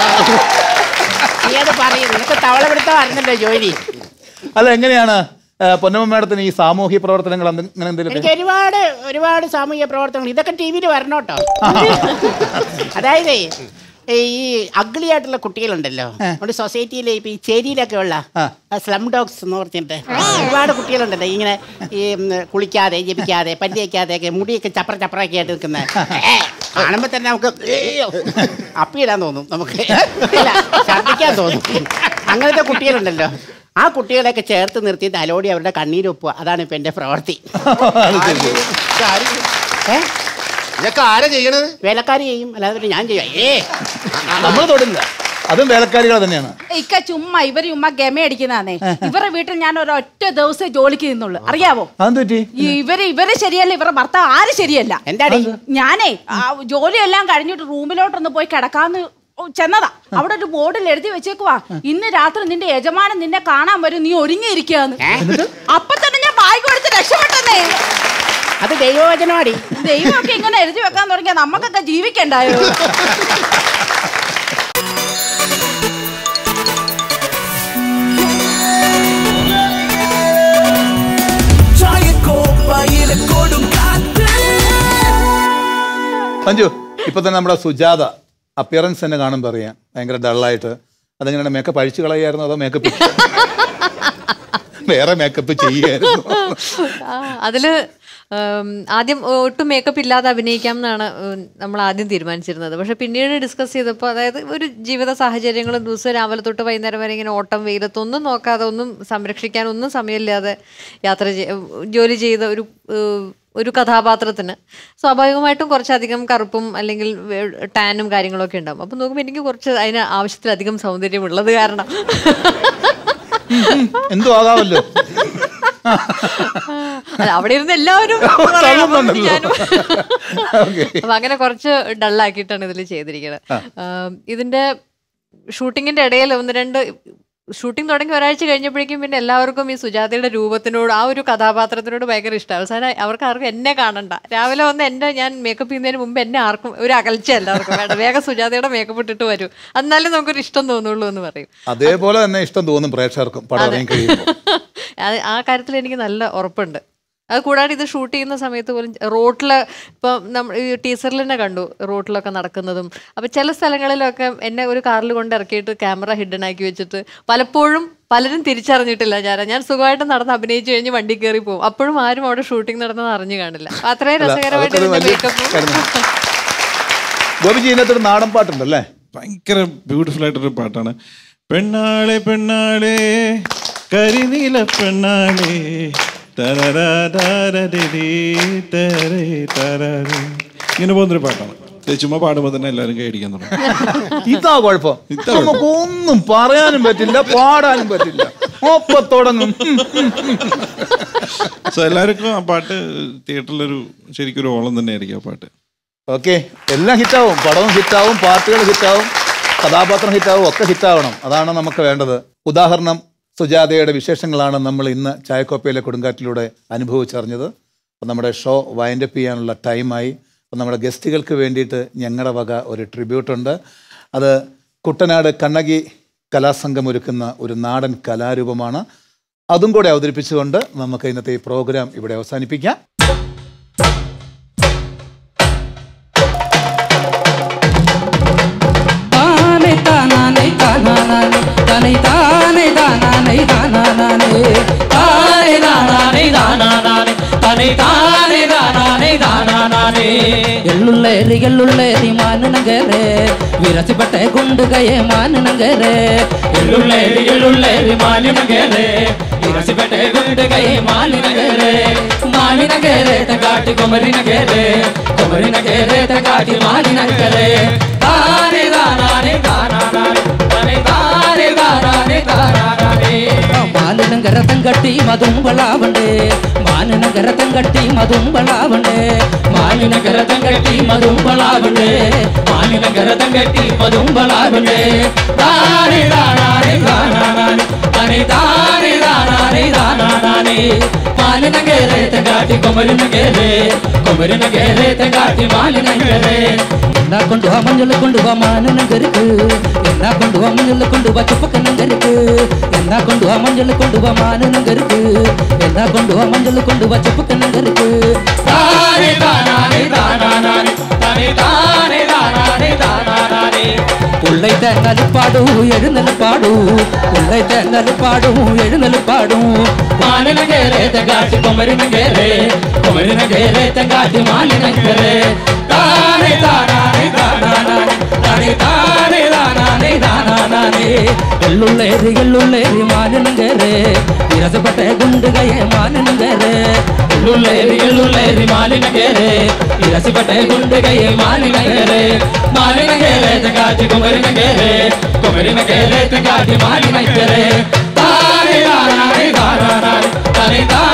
നീ അത് പറയും, നിനക്ക് തവള പിടുത്തം അറിഞ്ഞല്ലോ ജോലി. അല്ല, എങ്ങനെയാണ് പൊന്നമ്മ മാഡത്തിന് ഈ സാമൂഹ്യ പ്രവർത്തനങ്ങൾ അങ്ങനെ എന്തെങ്കിലും? എനിക്ക് ഒരുപാട് ഒരുപാട് സാമൂഹ്യ പ്രവർത്തനങ്ങൾ, ഇതൊക്കെ ടി വിയിൽ വരണോട്ടോ. അതായത് ഈ അഗ്ലി ആയിട്ടുള്ള കുട്ടികളുണ്ടല്ലോ, നമ്മുടെ സൊസൈറ്റിയിലെ ഇപ്പൊ ഈ ചേരിയിലൊക്കെ ഉള്ള സ്ലം ഡോഗ്സ് എന്ന് പറഞ്ഞിട്ട് ഒരുപാട് കുട്ടികളുണ്ടല്ലോ, ഇങ്ങനെ ഈ കുളിക്കാതെ ജപിക്കാതെ പല്ല് വയ്ക്കാതെ ഒക്കെ മുടിയൊക്കെ ചപ്ര ചപ്രയൊക്കെ ആയിട്ട് നിൽക്കുന്ന, കാണുമ്പോ തന്നെ നമുക്ക് അപ്പിയിടാൻ തോന്നും, നമുക്ക് ഛർദ്ദിക്കാൻ തോന്നും. അങ്ങനത്തെ കുട്ടികളുണ്ടല്ലോ, ആ കുട്ടികളെയൊക്കെ ചേർത്ത് നിർത്തി തലോടി അവരുടെ കണ്ണീരൊപ്പുക, അതാണ് ഇപ്പൊ എന്റെ പ്രവൃത്തി. ഇതൊക്കെ ആരാ ചെയ്യണത്? വേലക്കാരി ചെയ്യും, അല്ലാതെ ഞാൻ ചെയ്യാം. ഏ നമ്മൾ തൊടില്ല, അതും വേലക്കാരികൾ തന്നെയാണ്. ഇക്ക ചുമ്മാ ഇവര് ചുമ്മാ ഗമ അടിക്കുന്നതാണേ. ഇവരുടെ വീട്ടിൽ ഞാൻ ഒരൊറ്റ ദിവസം ജോലിക്ക് നിന്നുള്ളൂ, അറിയാവോ? ഇവര് ഇവര് ശരിയല്ല, ഇവരുടെ ഭർത്താവ് ആരും ശരിയല്ല. എന്താടി? ഞാനേ ജോലിയെല്ലാം കഴിഞ്ഞിട്ട് റൂമിലോട്ടൊന്ന് പോയി കിടക്കാന്ന് ചെന്നതാ. അവിടെ ഒരു ബോർഡിൽ എഴുതി വെച്ചേക്കുവാ, ഇന്ന് രാത്രി നിന്റെ യജമാനൻ നിന്നെ കാണാൻ വരും, നീ ഒരുങ്ങിയിരിക്കാന്ന്. അപ്പൊ തന്നെ ഞാൻ ബാഗ് എടുത്ത് രക്ഷപ്പെട്ടെന്നേ. അത് ദൈവവചനമാടി. ദൈവമൊക്കെ ഇങ്ങനെ എഴുതി വെക്കാൻ തുടങ്ങിയാ നമുക്കൊക്കെ ജീവിക്കണ്ടായോ? മഞ്ജു, ഇപ്പൊ തന്നെ നമ്മുടെ സുജാത അപ്പിയറൻസ് തന്നെ കാണുമ്പോൾ അറിയാം, ഭയങ്കര ഡള്ളായിട്ട്. അതെങ്ങനെയാണ്, മേക്കപ്പ് അഴിച്ചു കളയായിരുന്നു അതോ മേക്കപ്പ് വേറെ മേക്കപ്പ് ചെയ്യായിരുന്നു? അതില് ആദ്യം ഒട്ടും മേക്കപ്പ് ഇല്ലാതെ അഭിനയിക്കാം എന്നാണ് നമ്മൾ ആദ്യം തീരുമാനിച്ചിരുന്നത്. പക്ഷെ പിന്നീട് ഡിസ്കസ് ചെയ്തപ്പോൾ, അതായത് ഒരു ജീവിത സാഹചര്യങ്ങളും ദിവസം രാവിലെ തൊട്ട് വൈകുന്നേരം വരെ ഇങ്ങനെ ഓട്ടം വെയിലത്തൊന്നും നോക്കാതെ, ഒന്നും സംരക്ഷിക്കാൻ ഒന്നും സമയമില്ലാതെ യാത്ര ജോലി ചെയ്ത ഒരു ഒരു കഥാപാത്രത്തിന് സ്വാഭാവികമായിട്ടും കുറച്ചധികം കറുപ്പും അല്ലെങ്കിൽ ടാനും കാര്യങ്ങളൊക്കെ ഉണ്ടാവും. അപ്പം നോക്കുമ്പോൾ എനിക്ക് കുറച്ച് അതിന് ആവശ്യത്തിലധികം സൗന്ദര്യമുള്ളത് കാരണം എന്തോ ആകാമല്ലോ. അവിടെ ഇരുന്ന് എല്ലാവരും അപ്പൊ അങ്ങനെ കുറച്ച് ഡള്ളാക്കിയിട്ടാണ് ഇതിൽ ചെയ്തിരിക്കുന്നത്. ഇതിന്റെ ഷൂട്ടിങ്ങിന്റെ ഇടയിൽ ഒന്ന് രണ്ട് ഷൂട്ടിംഗ് തുടങ്ങി ഒരാഴ്ച കഴിഞ്ഞപ്പോഴേക്കും പിന്നെ എല്ലാവർക്കും ഈ സുജാതയുടെ രൂപത്തിനോട്, ആ ഒരു കഥാപാത്രത്തിനോട് ഭയങ്കര ഇഷ്ടം. അവസാനം അവർക്ക് ആർക്കും എന്നെ കാണണ്ട, രാവിലെ വന്ന് എന്നെ ഞാൻ മേക്കപ്പ് ചെയ്യുന്നതിന് മുമ്പ് എന്നെ ആർക്കും ഒരു അകൽച്ച എല്ലാവർക്കും വേണ്ട, വേഗം സുജാതയുടെ മേക്കപ്പ് ഇട്ടിട്ട് വരും, എന്നാലും നമുക്കൊരു ഇഷ്ടം തോന്നുള്ളൂ എന്ന് പറയും. അതേപോലെ തന്നെ ഇഷ്ടം തോന്നും പ്രേക്ഷകർക്കും. ആ കാര്യത്തിൽ എനിക്ക് നല്ല ഉറപ്പുണ്ട്. അത് കൂടാതെ ഇത് ഷൂട്ട് ചെയ്യുന്ന സമയത്ത് പോലും റോട്ടിൽ ഇപ്പം നമ്മൾ ഈ ടീസറിൽ തന്നെ കണ്ടു റോട്ടിലൊക്കെ നടക്കുന്നതും. അപ്പം ചില സ്ഥലങ്ങളിലൊക്കെ എന്നെ ഒരു കാറിൽ കൊണ്ട് ഇറക്കിയിട്ട് ക്യാമറ ഹിഡൻ ആക്കി വെച്ചിട്ട് പലപ്പോഴും പലരും തിരിച്ചറിഞ്ഞിട്ടില്ല ഞാൻ ഞാൻ സുഖമായിട്ട് നടന്ന് അഭിനയിച്ചു കഴിഞ്ഞ് വണ്ടി കയറി പോകും. അപ്പോഴും ആരും അവിടെ ഷൂട്ടിംഗ് നടന്നത് അറിഞ്ഞു കാണില്ല. അത്രയും രസകരമായിട്ട് ഇതിന്റെ മേക്കപ്പും. ഗോപിജി, ഇതിനകത്തൊരു നാടൻ പാട്ടുണ്ടല്ലേ? ഭയങ്കര ബ്യൂട്ടിഫുൾ ആയിട്ടൊരു പാട്ടാണ്. പെണ്ണാളെ പെണ്ണാളെ കരിനീല പെണ്ണാളെ ഇങ്ങനെ പോകുന്നൊരു പാട്ടാണ്. ചുമ്മാ പാടുമ്പോൾ തന്നെ എല്ലാവരും കൈയടിക്കാൻ തുടങ്ങും. ഇതാ കുഴപ്പം, നമുക്കൊന്നും പറയാനും പറ്റില്ല, പാടാനും പറ്റില്ല, ഒപ്പം തുടങ്ങും. സോ എല്ലാവർക്കും ആ പാട്ട് തിയേറ്ററിലൊരു ശരിക്കും ഒരു ഓളം തന്നെ ആയിരിക്കും ആ പാട്ട്. ഓക്കെ, എല്ലാം ഹിറ്റാവും, പടവും ഹിറ്റാവും, പാട്ടുകൾ ഹിറ്റാവും, കഥാപാത്രം ഹിറ്റാവും, ഒക്കെ ഹിറ്റാവണം. അതാണ് നമുക്ക് വേണ്ടത്. ഉദാഹരണം സുജാതയുടെ വിശേഷങ്ങളാണ് നമ്മൾ ഇന്ന് ചായക്കോപ്പയിലെ കൊടുങ്കാറ്റിലൂടെ അനുഭവിച്ചറിഞ്ഞത്. അപ്പം നമ്മുടെ ഷോ വൈൻഡപ്പ് ചെയ്യാനുള്ള ടൈമായി. അപ്പം നമ്മുടെ ഗസ്റ്റുകൾക്ക് വേണ്ടിയിട്ട് ഞങ്ങളുടെ വക ഒരു ട്രിബ്യൂട്ടുണ്ട്. അത് കുട്ടനാട് കണ്ണകി കലാസംഘം ഒരുക്കുന്ന ഒരു നാടൻ കലാരൂപമാണ്. അതും കൂടെ അവതരിപ്പിച്ചുകൊണ്ട് നമുക്ക് ഇന്നത്തെ ഈ പ്രോഗ്രാം ഇവിടെ അവസാനിപ്പിക്കാം. താനെ താനാ ಎಳ್ಳುಳ್ಳೇರಿ ಎಳ್ಳುಳ್ಳೇರಿ ಮಾನನಗರೆ ವಿರಸಿಪಟ್ಟೆ ಗುಂಡುಗಯೇ ಮಾನನಗರೆ ಎಳ್ಳುಳ್ಳೇರಿ ಎಳ್ಳುಳ್ಳೇರಿ ಮಾಲಿನಗರೆ ವಿರಸಿಪಟ್ಟೆ ಗುಂಡುಗಯೇ ಮಾಲಿನಗರೆ ಮಾಲಿನಗರೆ ತಗಾಟಿ ಕೊಮರಿನಗರೆ ಕೊಮರಿನಗರೆ ತಗಾಟಿ ಮಾಲಿನಗರೆ ತಾನೆ ದಾನಾನೆ ದಾನಾನೆ ತಾನೆ ತಾನೆ ದಾನಾನೆ ದಾನಾನೆ ಮಾಲಿನಗರ ತಂಗಟ್ಟಿ ಮದುಂಬಳಾವಂಡೆ ಮಾಲಿನಗರ ತಂಗಟ್ಟಿ ಮದುಂಬಳಾವಂಡೆ ಮಾಲಿನಗರ ತಂಗಟ್ಟಿ ಮದುಂಬಳಾವಂಡೆ ಮಾಲಿನಗರ ತಂಗಟ್ಟಿ ಮದುಂಬಳಾವಂಡೆ ತಾನೆ ದಾನಾನೆ ದಾನಾನೆ ತಾನೆ ತಾನೆ ದಾನಾನೆ ದಾನಾನೆ ಮಾಲಿನಗರೆ ತಂಗಾಟಿ ಕೊಮರಿನಗರೆ ಕೊಮರಿನಗರೆ ತಂಗಾಟಿ ಮಾಲಿನಗರೆ என்ன கொண்டு வா மஞ்சள் கொண்டு வா மானநகருக்கு என்ன கொண்டு வா மஞ்சள் கொண்டு வா சுப்பக்க நகருக்கு என்ன கொண்டு வா மஞ்சள் கொண்டு வா மானநகருக்கு என்ன கொண்டு வா மஞ்சள் கொண்டு வா சுப்பக்க நகருக்கு தானே தானானே தானானே தானே தானே தானானே தானானே உள்ளை தேங்கல் பாடும் எழுநல் பாடும் உள்ளை தேங்கல் பாடும் எழுநல் பாடும் மானநகரே தகாட்டி கொமரினகரே கொமரினகரே தகாட்டி மாலினகரே தானே தானானே தானானே தானே தானே தானானே தானானே எள்ளுள்ளேரி எள்ளுள்ளேரி மாலினகரே விரசப்பட்ட குண்டுகையே மாலினகரே எள்ளுள்ளேரி எள்ளுள்ளேரி மாலினகரே விரசப்பட்ட குண்டுகையே மாலினகரே மாலினகரே தகாட்டி கொமரினகரே கொமரினகரே தகாட்டி மாலினகரே தானே தானானே தானானே தானே